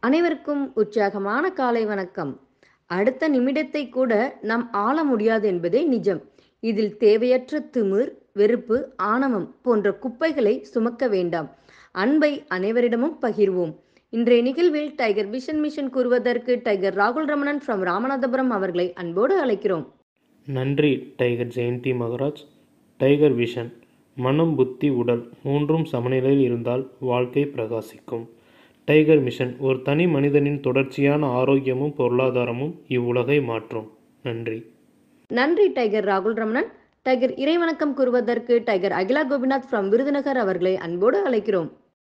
அனைவருக்கும் உற்சாகமான காலை வணக்கம். அடுத்த நிமிடத்தை கூட நாம் ஆள முடியாது என்பதே நிஜம். இதில் தேவையற்ற திமிர், வெறுப்பு, ஆணவம் போன்ற குப்பைகளை சுமக்க வேண்டாம். அன்பை அனைவரிடமும் பகிர்வோம். இன்றைய நிகழ்வில் டைகர் விஷன் மிஷன் கூறுவதற்கு டைகர் ராகுல் ரமணன் ஃப்ரம் ராமநாதபுரம் அவர்களை அன்போடு அழைக்கிறோம். நன்றி tiger Jayanthi Maharaj. Tiger vision. மனம், புத்தி, உடல் மூன்றும் சமநிலையில் இருந்தால் வாழ்க்கை பிரகாசிக்கும். Tiger mission. ஒரு தனி மனிதனின் தொடர்ச்சியான ஆரோக்கியமும் பொருளாதாரமும் இவ்வுலகை மாற்றும். நன்றி. நன்றி டைகர் ராகுல் ரமணன். டைகர் இறைவணக்கம் கூறுவதற்கு டைகர் அகிலா கோபிநாத் ஃப்ரம் விருதுநகர் அவர்களை அன்போடு அழைக்கிறோம்.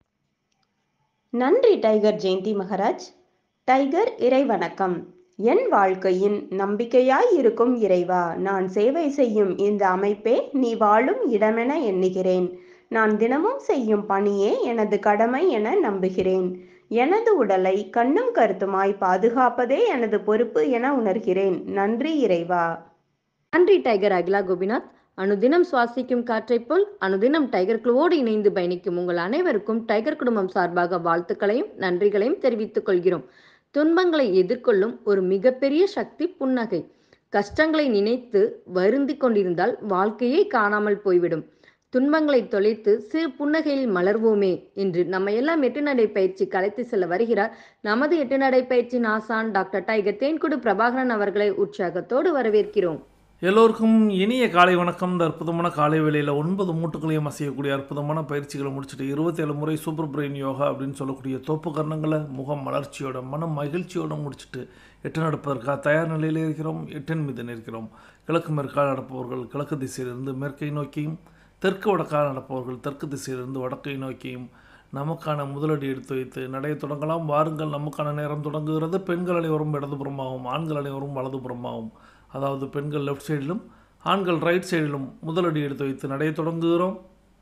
நன்றி டைகர் ஜெயந்தி மகராஜ். டைகர் இறைவணக்கம். என் வாழ்க்கையின் நம்பிக்கையாய் இருக்கும் இறைவா, நான் சேவை செய்யும் இந்த அமைப்பே நீ வாழும் இடமென எண்ணுகிறேன். நான் தினமும் செய்யும் பணியே எனது கடமை என நம்புகிறேன். எனது உடலை கண்ணும் கருத்துமாய் பாதுகாப்பதே எனது பொறுப்பு என உணர்கிறேன். நன்றி இறைவா. நன்றி டைகர் அகிலா கோபிநாத். அனுதினம் சுவாசிக்கும் காற்றைப் போல் அனுதினம் டைகர் குழுவோடு இணைந்து பயணிக்கும் உங்கள் அனைவருக்கும் டைகர் குடும்பம் சார்பாக வாழ்த்துக்களையும் நன்றிகளையும் தெரிவித்துக் கொள்கிறோம். துன்பங்களை எதிர்கொள்ளும் ஒரு மிகப்பெரிய சக்தி புன்னகை. கஷ்டங்களை நினைத்து வருந்தி கொண்டிருந்தால் வாழ்க்கையே காணாமல் போய்விடும். துன்பங்களை தொலைத்து சிறு புன்னகையில் மலர்வோமே என்று நம்ம எல்லாம் எட்டுநடை பயிற்சிக்கு அழைத்து செல்ல வருகிறார் நமது எட்டுநடை பயிற்சியின் ஆசான் டாக்டர் டைகர் தேன்குடு பிரபாகரன் அவர்களை உற்சாகத்தோடு வரவேற்கிறோம். எல்லோருக்கும் இனிய காலை வணக்கம். இந்த அற்புதமான காலை வேளையில் 9 மூட்டுகளையும் அசையக்கூடிய அற்புதமான பயிற்சிகளை முடிச்சுட்டு 27 முறை சூப்பர் பிரெயின் யோகா அப்படின்னு சொல்லக்கூடிய தோப்பு கரணங்களை முகம் மலர்ச்சியோட மனம் மகிழ்ச்சியோடு முடிச்சுட்டு 8 நடப்பதற்காக தயார் நிலையில் இருக்கிறோம். 8 மீது நிற்கிறோம். கிழக்கு மேற்கால் நடப்பவர்கள் கிழக்கு திசையிலிருந்து மேற்கை நோக்கியும், தெற்கு வடக்கால் நடப்பவர்கள் தெற்கு திசையிலிருந்து வடக்கை நோக்கியும் நமக்கான முதலடி எடுத்து வைத்து நடைய தொடங்கலாம். வாருங்கள், நமக்கான நேரம் தொடங்குகிறது. பெண்கள் அனைவரும் இடதுபுறமாகவும் ஆண்கள் அனைவரும் வலதுபுறமாகவும், அதாவது பெண்கள் லெஃப்ட் சைடிலும் ஆண்கள் ரைட் சைடிலும் முதலடி எடுத்து வைத்து நடைய தொடங்குகிறோம்.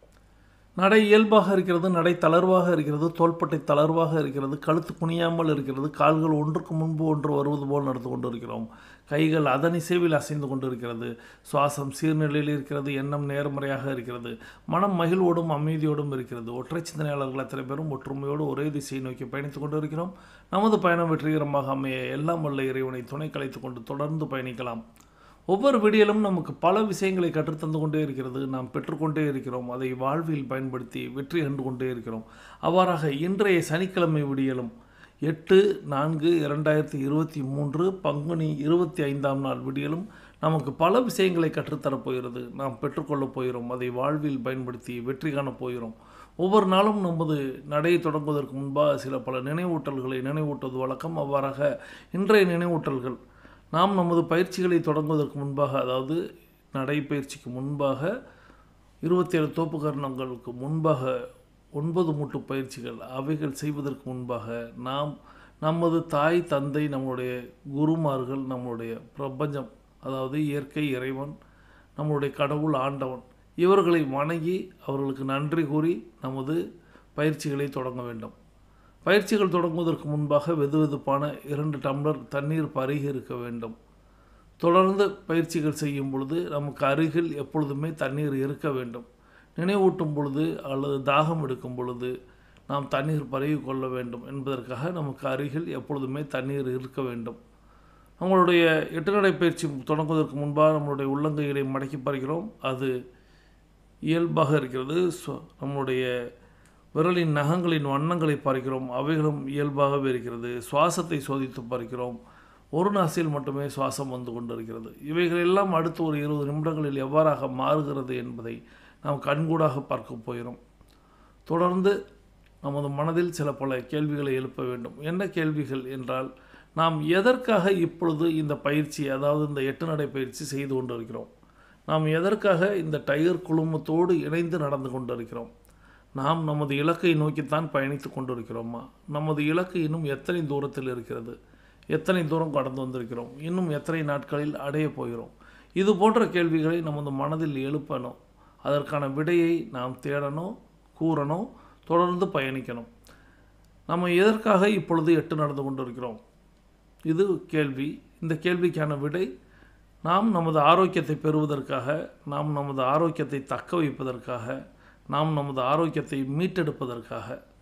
நடை இயல்பாக இருக்கிறது, நடை தளர்வாக இருக்கிறது, தோள்பட்டை தளர்வாக இருக்கிறது, கழுத்து குனியாமல் இருக்கிறது, கால்கள் ஒன்றுக்கு முன்பு ஒன்று வருவது போல் நடந்து கொண்டு இருக்கிறோம். கைகள் அதன் இசைவில் அசைந்து கொண்டு இருக்கிறது. சுவாசம் சீர்நிலையில் இருக்கிறது. எண்ணம் நேர்மறையாக இருக்கிறது. மனம் மகிழ்வோடும் அமைதியோடும் இருக்கிறது. ஒற்றை சிந்தனையாளர்கள் அத்தனை பேரும் ஒற்றுமையோடு ஒரே திசையை நோக்கி பயணித்துக் கொண்டு இருக்கிறோம். நமது பயணம் வெற்றிகரமாக அமைய எல்லாம் வல்ல இறைவனை துணை கலைத்து கொண்டு தொடர்ந்து பயணிக்கலாம். ஒவ்வொரு வீடியோலும் நமக்கு பல விஷயங்களை கற்றுத்தந்து கொண்டே இருக்கிறது. நாம் பெற்றுக்கொண்டே இருக்கிறோம். அதை வாழ்வில் பயன்படுத்தி வெற்றி கண்டு கொண்டே இருக்கிறோம். அவ்வாறாக இன்றைய சனிக்கிழமை விடியலும் 8/4/2023 பங்குனி 25ஆம் நாள் விடியலும் நமக்கு பல விஷயங்களை கற்றுத்தரப்போகிறது. நாம் பெற்றுக்கொள்ளப் போகிறோம். அதை வாழ்வில் பயன்படுத்தி வெற்றி காணப் போகிறோம். ஒவ்வொரு நாளும் நமது நடையை தொடங்குவதற்கு முன்பாக சில பல நினைவூட்டல்களை நினைவூட்டுவது வழக்கம். அவ்வாறாக இன்றைய நினைவூட்டல்கள், நாம் நமது பயிற்சிகளை தொடங்குவதற்கு முன்பாக, அதாவது நடைப்பயிற்சிக்கு முன்பாக 27 தோப்பு கரணங்களுக்கு முன்பாக 9 மூட்டு பயிற்சிகள், அவைகள் செய்வதற்கு முன்பாக நாம் நமது தாய் தந்தை, நம்முடைய குருமார்கள், நம்முடைய பிரபஞ்சம், அதாவது இயற்கை, இறைவன், நம்முடைய கடவுள், ஆண்டவன், இவர்களை வணங்கி அவர்களுக்கு நன்றி கூறி நமது பயிற்சிகளை தொடங்க வேண்டும். பயிற்சிகள் தொடங்குவதற்கு முன்பாக வெதுவெதுப்பான 2 டம்ளர் தண்ணீர் பருகி இருக்க வேண்டும். தொடர்ந்து பயிற்சிகள் செய்யும் பொழுது நமக்கு அருகில் எப்பொழுதுமே தண்ணீர் இருக்க வேண்டும். நினைவூட்டும் பொழுது அல்லது தாகம் எடுக்கும் பொழுது நாம் தண்ணீர் பருகி கொள்ள வேண்டும் என்பதற்காக நமக்கு அருகில் எப்பொழுதுமே தண்ணீர் இருக்க வேண்டும். நம்மளுடைய 8 நடை பயிற்சி தொடங்குவதற்கு முன்பாக நம்மளுடைய உள்ளங்கைகளை மடக்கி பார்க்கிறோம். அது இயல்பாக இருக்கிறது. நம்முடைய விரலின் நகங்களின் வண்ணங்களை பார்க்கிறோம். அவைகளும் இயல்பாகவே இருக்கிறது. சுவாசத்தை சோதித்து பார்க்கிறோம். ஒரு நாசில் மட்டுமே சுவாசம் வந்து கொண்டிருக்கிறது. இவைகளெல்லாம் அடுத்து ஒரு 20 நிமிடங்களில் எவ்வாறாக மாறுகிறது என்பதை நாம் கண்கூடாக பார்க்க போகிறோம். தொடர்ந்து நமது மனதில் சில பல கேள்விகளை எழுப்ப வேண்டும். என்ன கேள்விகள் என்றால், நாம் எதற்காக இப்பொழுது இந்த பயிற்சி, அதாவது இந்த 8 நடை பயிற்சி செய்து கொண்டிருக்கிறோம்? நாம் எதற்காக இந்த டைகர் குழுமத்தோடு இணைந்து நடந்து கொண்டிருக்கிறோம்? நாம் நமது இலக்கை நோக்கித்தான் பயணித்து கொண்டிருக்கிறோமா? நமது இலக்கு இன்னும் எத்தனை தூரத்தில் இருக்கிறது? எத்தனை தூரம் கடந்து வந்திருக்கிறோம்? இன்னும் எத்தனை நாட்களில் அடைய போகிறோம்? இது போன்ற கேள்விகளை நமது மனதில் எழுப்பணும். அதற்கான விடையை நாம் தேடணும், கூறணும், தொடர்ந்து பயணிக்கணும். நம்ம எதற்காக இப்பொழுது 8 நடந்து கொண்டிருக்கிறோம்? இது கேள்வி. இந்த கேள்விக்கான விடை, நாம் நமது ஆரோக்கியத்தை பெறுவதற்காக, நாம் நமது ஆரோக்கியத்தை தக்க வைப்பதற்காக, நாம் நமது ஆரோக்கியத்தை மீட்டெடுப்பதற்காக.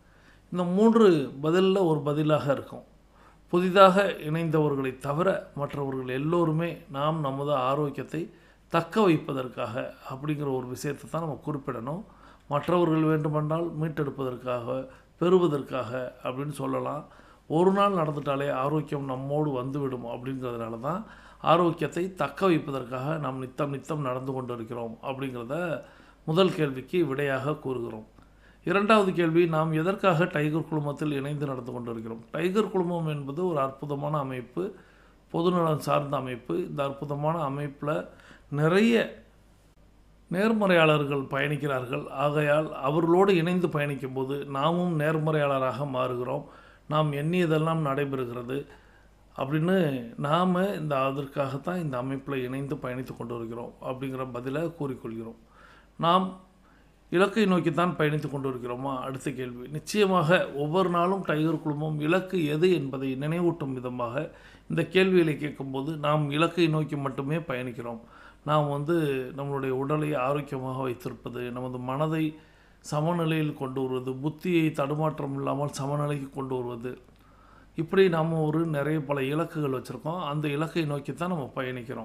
இந்த 3 பதிலில் ஒரு பதிலாக இருக்கும். புதிதாக இணைந்தவர்களை தவிர மற்றவர்கள் எல்லோருமே நாம் நமது ஆரோக்கியத்தை தக்க வைப்பதற்காக அப்படிங்கிற ஒரு விஷயத்தை தான் நம்ம குறிப்பிடணும். மற்றவர்கள் வேண்டுமென்றால் மீட்டெடுப்பதற்காக, பெறுவதற்காக அப்படின்னு சொல்லலாம். ஒரு நாள் நடந்துட்டாலே ஆரோக்கியம் நம்மோடு வந்துவிடும் அப்படிங்கிறதுனால தான் ஆரோக்கியத்தை தக்க வைப்பதற்காக நாம் நித்தம் நடந்து கொண்டு இருக்கிறோம் அப்படிங்கிறத முதல் கேள்விக்கு விடையாக கூறுகிறோம். இரண்டாவது கேள்வி, நாம் எதற்காக டைகர் குழுமத்தில் இணைந்து நடந்து கொண்டிருக்கிறோம்? டைகர் குழுமம் என்பது ஒரு அற்புதமான அமைப்பு, பொதுநலம் சார்ந்த அமைப்பு. இந்த அற்புதமான அமைப்பில் நிறைய நேர்மறையாளர்கள் பயணிக்கிறார்கள். ஆகையால் அவர்களோடு இணைந்து பயணிக்கும் போது நாமும் நேர்மறையாளராக மாறுகிறோம். நாம் எண்ணியதெல்லாம் நடைபெறுகிறது அப்படின்னு நாம் அதற்காகத்தான் இந்த அமைப்பில் இணைந்து பயணித்து கொண்டு வருகிறோம் அப்படிங்கிற பதிலை கூறிக்கொள்கிறோம். நாம் இலக்கை நோக்கித்தான் பயணித்து கொண்டு இருக்கிறோமா? அடுத்த கேள்வி. நிச்சயமாக ஒவ்வொரு நாளும் டைகர் குழுமம் இலக்கு எது என்பதை நினைவூட்டும் விதமாக இந்த கேள்விகளை கேட்கும்போது நாம் இலக்கை நோக்கி மட்டுமே பயணிக்கிறோம். நாம் நம்மளுடைய உடலை ஆரோக்கியமாக வைத்திருப்பது, நமது மனதை சமநிலையில் கொண்டு வருவது, புத்தியை தடுமாற்றம் இல்லாமல் சமநிலைக்கு கொண்டு வருவது, இப்படி நாம் நிறைய பல இலக்குகள் வச்சுருக்கோம். அந்த இலக்கை நோக்கித்தான் நம்ம பயணிக்கிறோம்.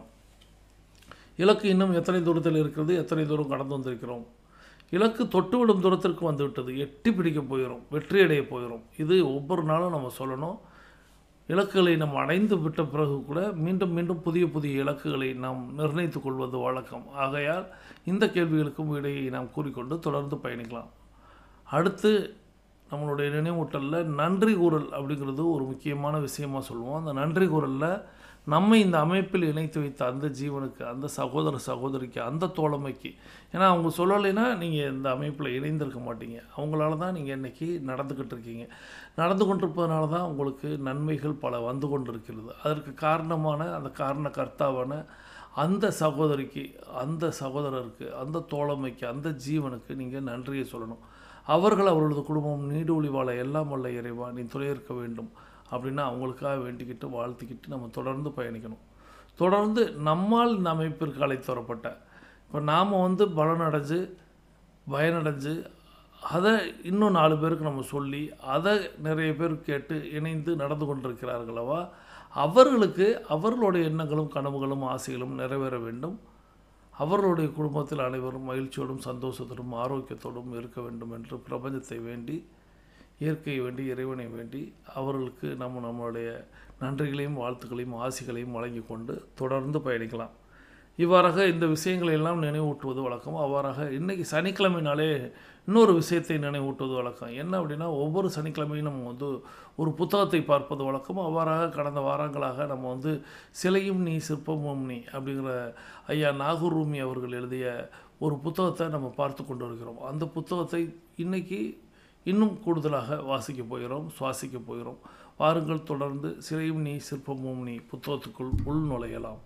இலக்கு இன்னும் எத்தனை தூரத்தில் இருக்கிறது, எத்தனை தூரம் கடந்து வந்திருக்கிறோம்? இலக்கு தொட்டுவிடும் தூரத்திற்கு வந்துவிட்டது, எட்டி பிடிக்க போயிடும், வெற்றியடைய போயிடும். இது ஒவ்வொரு நாளும் நம்ம சொல்லணும். இலக்குகளை நம்ம அடைந்து விட்ட பிறகு கூட மீண்டும் மீண்டும் புதிய புதிய இலக்குகளை நாம் நிர்ணயித்து கொள்வது வழக்கம். ஆகையால் இந்த கேள்விகளுக்கும் விடையை நாம் கூறிக்கொண்டு தொடர்ந்து பயணிக்கலாம். அடுத்து நம்மளுடைய நினைவூட்டலில் நன்றி கூறல் அப்படிங்கிறது ஒரு முக்கியமான விஷயமாக சொல்லுவோம். அந்த நன்றி கூறலில் நம்மை இந்த அமைப்பில் இணைத்து வைத்த அந்த ஜீவனுக்கு, அந்த சகோதர சகோதரிக்கு, அந்த தோழமைக்கு, ஏன்னா அவங்க சொல்லலைன்னா நீங்கள் இந்த அமைப்பில் இணைந்திருக்க மாட்டீங்க. அவங்களால தான் நீங்கள் இன்றைக்கி நடந்துக்கிட்டு இருக்கீங்க. நடந்து கொண்டிருப்பதனால தான் உங்களுக்கு நன்மைகள் பல வந்து கொண்டிருக்கிறது. அதற்கு காரணமான அந்த காரண கர்த்தாவான அந்த சகோதரிக்கு, அந்த சகோதரருக்கு, அந்த தோழமைக்கு, அந்த ஜீவனுக்கு நீங்கள் நன்றியை சொல்லணும். அவர்களது குடும்பம் நீடூழி வாழ எல்லாம் வல்ல இறைவா நீ துணை இருக்க வேண்டும் அப்படின்னா அவங்களுக்காக வேண்டிக்கிட்டு வாழ்த்திக்கிட்டு நம்ம தொடர்ந்து பயணிக்கணும். தொடர்ந்து நம்மால் இந்த அமைப்பிற்கு அழைத்து வரப்பட்ட, இப்போ நாம் பலனடைஞ்சு பயனடைஞ்சு அதை இன்னும் 4 பேருக்கு நம்ம சொல்லி அதை நிறைய பேர் கேட்டு இணைந்து நடந்து கொண்டிருக்கிறார்களவா, அவர்களுக்கு அவர்களுடைய எண்ணங்களும் கனவுகளும் ஆசைகளும் நிறைவேற வேண்டும். அவர்களுடைய குடும்பத்தில் அனைவரும் மகிழ்ச்சியோடும் சந்தோஷத்தோடும் ஆரோக்கியத்தோடும் இருக்க வேண்டும் என்று பிரபஞ்சத்தை வேண்டி, இயற்கையை வேண்டி, இறைவனை வேண்டி அவர்களுக்கு நம்மளுடைய நன்றிகளையும் வாழ்த்துக்களையும் ஆசிகளையும் வழங்கி கொண்டு தொடர்ந்து பயணிக்கலாம். இவ்வாறாக இந்த விஷயங்களை எல்லாம் நினைவூட்டுவது வழக்கம். அவ்வாறாக இன்றைக்கி சனிக்கிழமைனாலே இன்னொரு விஷயத்தை நினைவூட்டுவது வழக்கம். என்ன அப்படின்னா, ஒவ்வொரு சனிக்கிழமையும் நம்ம ஒரு புத்தகத்தை பார்ப்பது வழக்கம். அவ்வாறாக கடந்த வாரங்களாக நம்ம சிலையும் நீ சிற்பமும் நீ அப்படிங்கிற ஐயா நாகூர் ரூமி அவர்கள் எழுதிய ஒரு புத்தகத்தை நம்ம பார்த்து கொண்டு வருகிறோம். அந்த புத்தகத்தை இன்றைக்கி இன்னும் கூடுதலாக வாசிக்க போகிறோம், சுவாசிக்க போகிறோம். வாருங்கள், தொடர்ந்து சிலையும் நீ சிற்பமும் நீ புத்தகத்துக்குள் உள் நுழையலாம்.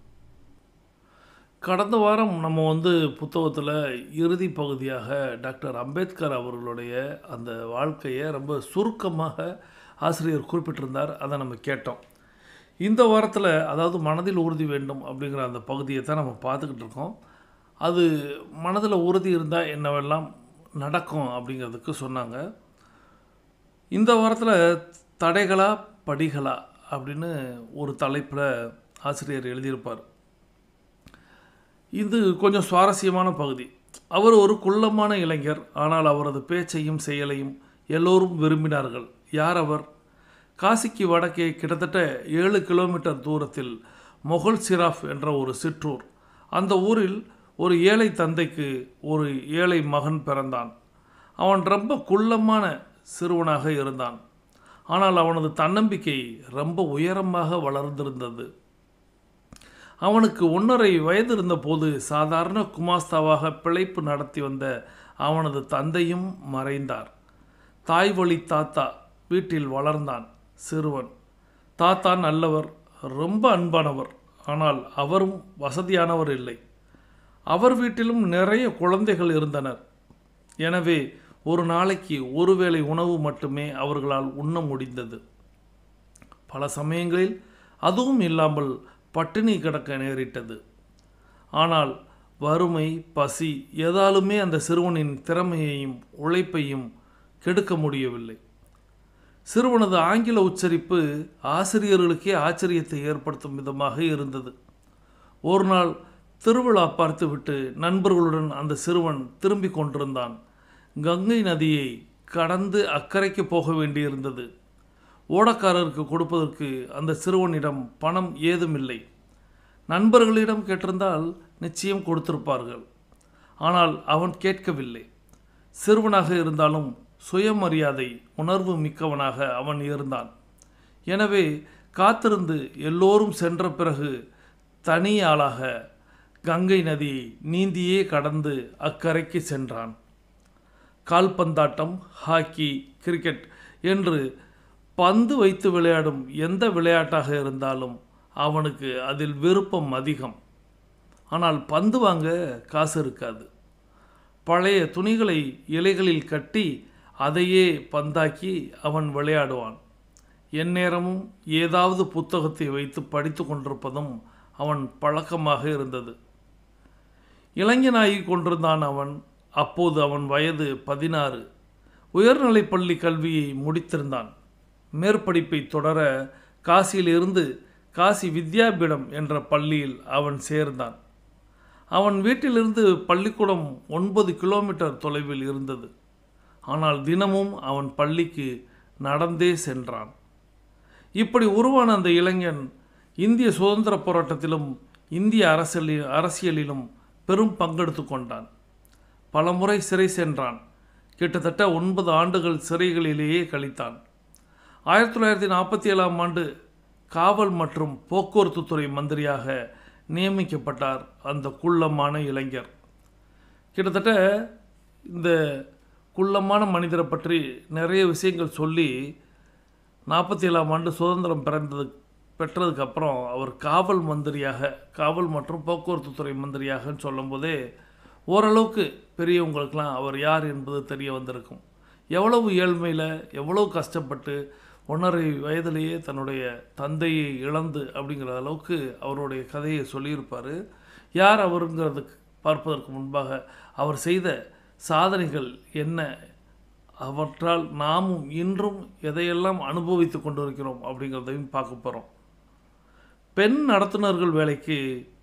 கடந்த வாரம் நம்ம புத்தகத்தில் இறுதி பகுதியாக டாக்டர் அம்பேத்கர் அவர்களுடைய அந்த வாழ்க்கையை ரொம்ப சுருக்கமாக ஆசிரியர் குறிப்பிட்டிருந்தார். அதை நம்ம கேட்டோம். இந்த வாரத்தில், அதாவது மனதில் உறுதி வேண்டும் அப்படிங்கிற அந்த பகுதியை தான் நம்ம பார்த்துக்கிட்டு இருக்கோம். அது மனதில் உறுதி இருந்தால் என்னவெல்லாம் நடக்கும் அப்படிங்கிறதுக்கு சொன்னாங்க. இந்த வாரத்தில் தடைகளா படிகளா அப்படின்னு ஒரு தலைப்பில் ஆசிரியர் எழுதியிருப்பார். இது கொஞ்சம் சுவாரஸ்யமான பகுதி. அவர் ஒரு குள்ளமான இளைஞர். ஆனால் அவரது பேச்சையும் செயலையும் எல்லோரும் விரும்பினார்கள். யார் அவர்? காசிக்கு வடக்கே கிட்டத்தட்ட 7 கிலோமீட்டர் தூரத்தில் மொகல் சிராஃப் என்ற ஒரு சிற்றூர். அந்த ஊரில் ஒரு ஏழை தந்தைக்கு ஒரு ஏழை மகன் பிறந்தான். அவன் ரொம்ப குள்ளமான சிறுவனாக இருந்தான். ஆனால் அவனது தன்னம்பிக்கை ரொம்ப உயரமாக வளர்ந்திருந்தது. அவனுக்கு 1.5 வயது இருந்தபோது சாதாரண குமாஸ்தாவாக பிழைப்பு நடத்தி வந்த அவனது தந்தையும் மறைந்தார். தாய் வழி தாத்தா வீட்டில் வளர்ந்தான் சிறுவன். தாத்தா நல்லவர், ரொம்ப அன்பானவர். ஆனால் அவரும் வசதியானவர் இல்லை. அவர் வீட்டிலும் நிறைய குழந்தைகள் இருந்தனர். எனவே ஒரு நாளைக்கு ஒரு வேளை உணவு மட்டுமே அவர்களால் உண்ண முடிந்தது. பல சமயங்களில் அதுவும் இல்லாமல் பட்டினி கிடக்க நேரிட்டது. ஆனால் வறுமை, பசி எதாலுமே அந்த சிறுவனின் திறமையையும் உழைப்பையும் கெடுக்க முடியவில்லை. சிறுவனது ஆங்கில உச்சரிப்பு ஆசிரியர்களுக்கே ஆச்சரியத்தை ஏற்படுத்தும் விதமாக இருந்தது. ஒரு நாள் திருவிழா பார்த்துவிட்டு நண்பர்களுடன் அந்த சிறுவன் திரும்பி கொண்டிருந்தான். கங்கை நதியை கடந்து அக்கறைக்கு போக வேண்டியிருந்தது. ஓடக்காரருக்கு கொடுப்பதற்கு அந்த சிறுவனிடம் பணம் ஏதுமில்லை. நண்பர்களிடம் கேட்டிருந்தால் நிச்சயம் கொடுத்திருப்பார்கள். ஆனால் அவன் கேட்கவில்லை. சிறுவனாக இருந்தாலும் சுயமரியாதை உணர்வு மிக்கவனாக அவன் இருந்தான். எனவே காத்திருந்து எல்லோரும் சென்ற பிறகு தனியாளாக கங்கை நதியை நீந்தியே கடந்து அக்கறைக்கு சென்றான். கால்பந்தாட்டம், ஹாக்கி, கிரிக்கெட் என்று பந்து வைத்து விளையாடும் எந்த விளையாட்டாக இருந்தாலும் அவனுக்கு அதில் விருப்பம் அதிகம். ஆனால் பந்து வாங்க காசு இருக்காது. பழைய துணிகளை இலைகளில் கட்டி அதையே பந்தாக்கி அவன் விளையாடுவான். எந்நேரமும் ஏதாவது புத்தகத்தை வைத்து படித்து கொண்டிருப்பதும் அவன் பழக்கமாக இருந்தது. இளைஞனாகி கொண்டிருந்தான் அவன். அப்போது அவன் வயது 16. உயர்நிலைப்பள்ளி கல்வியை முடித்திருந்தான். மேற்படிப்பை தொடர காசியிலிருந்து காசி வித்யாபீடம் என்ற பள்ளியில் அவன் சேர்ந்தான். அவன் வீட்டிலிருந்து பள்ளிக்கூடம் 9 கிலோமீட்டர் தொலைவில் இருந்தது. ஆனால் தினமும் அவன் பள்ளிக்கு நடந்தே சென்றான். இப்படி உருவான அந்த இளைஞன் இந்திய சுதந்திர போராட்டத்திலும் இந்திய அரசியலிலும் பெரும் பங்கெடுத்து கொண்டான். பலமுறை சிறை சென்றான். கிட்டத்தட்ட 9 ஆண்டுகள் சிறைகளிலேயே கழித்தான். 1947ஆம் ஆண்டு காவல் மற்றும் போக்குவரத்து துறை மந்திரியாக நியமிக்கப்பட்டார் அந்த குள்ளமான இளைஞர். கிட்டத்தட்ட இந்த குள்ளமான மனிதரை பற்றி நிறைய விஷயங்கள் சொல்லி 47ஆம் ஆண்டு சுதந்திரம் பெற்றதுக்கப்புறம் அவர் காவல் மந்திரியாக, காவல் மற்றும் போக்குவரத்து துறை மந்திரியாகன்னு சொல்லும்போதே ஓரளவுக்கு பெரியவங்களுக்கெல்லாம் அவர் யார் என்பது தெரிய வந்திருக்கும். எவ்வளவு ஏழ்மையில் எவ்வளவு கஷ்டப்பட்டு 1.5 வயதிலேயே தன்னுடைய தந்தையை இழந்து அப்படிங்கிற அளவுக்கு அவருடைய கதையை சொல்லியிருப்பார். யார் அவருங்கிறதுக்கு பார்ப்பதற்கு முன்பாக அவர் செய்த சாதனைகள் என்ன, அவற்றால் நாமும் இன்றும் எதையெல்லாம் அனுபவித்து கொண்டிருக்கிறோம் அப்படிங்கிறதையும் பார்க்க போகிறோம். பெண் நடத்துனர்கள் வேலைக்கு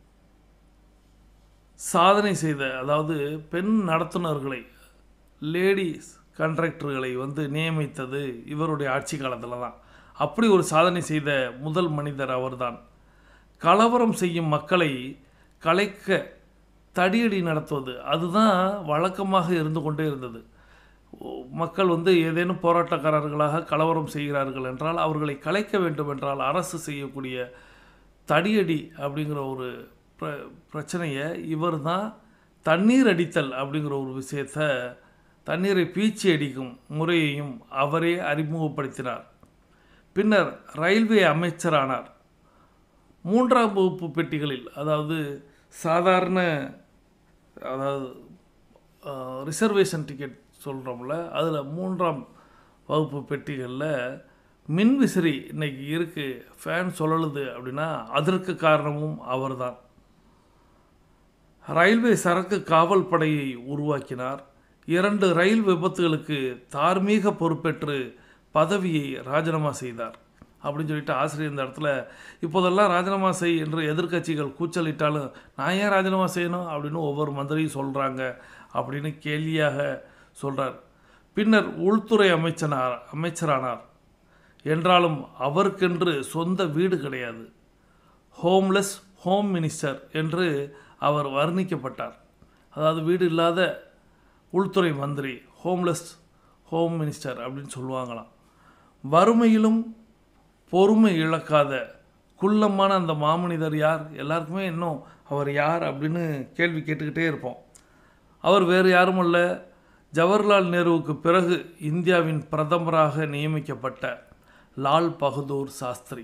சாதனை செய்த, அதாவது பெண் நடத்துனர்களை, லேடிஸ் கான்ட்ராக்டர்களை நியமித்தது இவருடைய ஆட்சி காலத்தில் தான். அப்படி ஒரு சாதனை செய்த முதல் மனிதர் அவர்தான். கலவரம் செய்யும் மக்களை கலைக்க தடியடி நடத்துவது அதுதான் வழக்கமாக இருந்து கொண்டே இருந்தது. மக்கள் ஏதேனும் போராட்டக்காரர்களாக கலவரம் செய்கிறார்கள் என்றால் அவர்களை கலைக்க வேண்டும் என்றால் அரசு செய்யக்கூடிய தடியடி அப்படிங்கிற ஒரு பிரச்சனையை இவர் தான் தண்ணீர் அடித்தல் அப்படிங்கிற ஒரு விஷயத்தை, தண்ணீரை பீச்சி அடிக்கும் முறையையும் அவரே அறிமுகப்படுத்தினார். பின்னர் ரயில்வே அமைச்சரானார். 3ஆம் வகுப்பு பெட்டிகளில், அதாவது சாதாரண, அதாவது ரிசர்வேஷன் டிக்கெட் சொல்கிறோம்ல, அதில் 3ஆம் வகுப்பு பெட்டிகளில் மின்விசிறி இன்னைக்கு இருக்குது, ஃபேன் சுழலுது அப்படின்னா அதற்கு காரணமும் அவர்தான். ரயில்வே சரக்கு காவல் படையை உருவாக்கினார். 2 ரயில் விபத்துகளுக்கு தார்மீக பொறுப்பேற்று பதவியை ராஜினாமா செய்தார் அப்படின்னு சொல்லிட்டு ஆசிரியர் இந்த இடத்துல, இப்போதெல்லாம் ராஜினாமா செய் என்று எதிர்க்கட்சிகள் கூச்சலிட்டாலும் நான் ஏன் ராஜினாமா செய்யணும் அப்படின்னு ஒவ்வொரு மந்திரியும் சொல்கிறாங்க அப்படின்னு கேலியாக சொல்கிறார். பின்னர் உள்துறை அமைச்சரானார். என்றாலும் அவருக்கென்று சொந்த வீடு கிடையாது. ஹோம்லெஸ் ஹோம் மினிஸ்டர் என்று அவர் வர்ணிக்கப்பட்டார். அதாவது வீடு இல்லாத உள்துறை மந்திரி, ஹோம்லெஸ் ஹோம் மினிஸ்டர் அப்படின்னு சொல்லுவாங்களாம். வறுமையிலும் பொறுமை இழக்காத குள்ளமான அந்த மாமனிதர் யார்? எல்லாருக்குமே இன்னும் அவர் யார் அப்படின்னு கேள்வி கேட்டுக்கிட்டே இருப்போம். அவர் வேறு யாரும் அல்ல, ஜவஹர்லால் நேருவுக்கு பிறகு இந்தியாவின் பிரதமராக நியமிக்கப்பட்ட லால் பகதூர் சாஸ்திரி.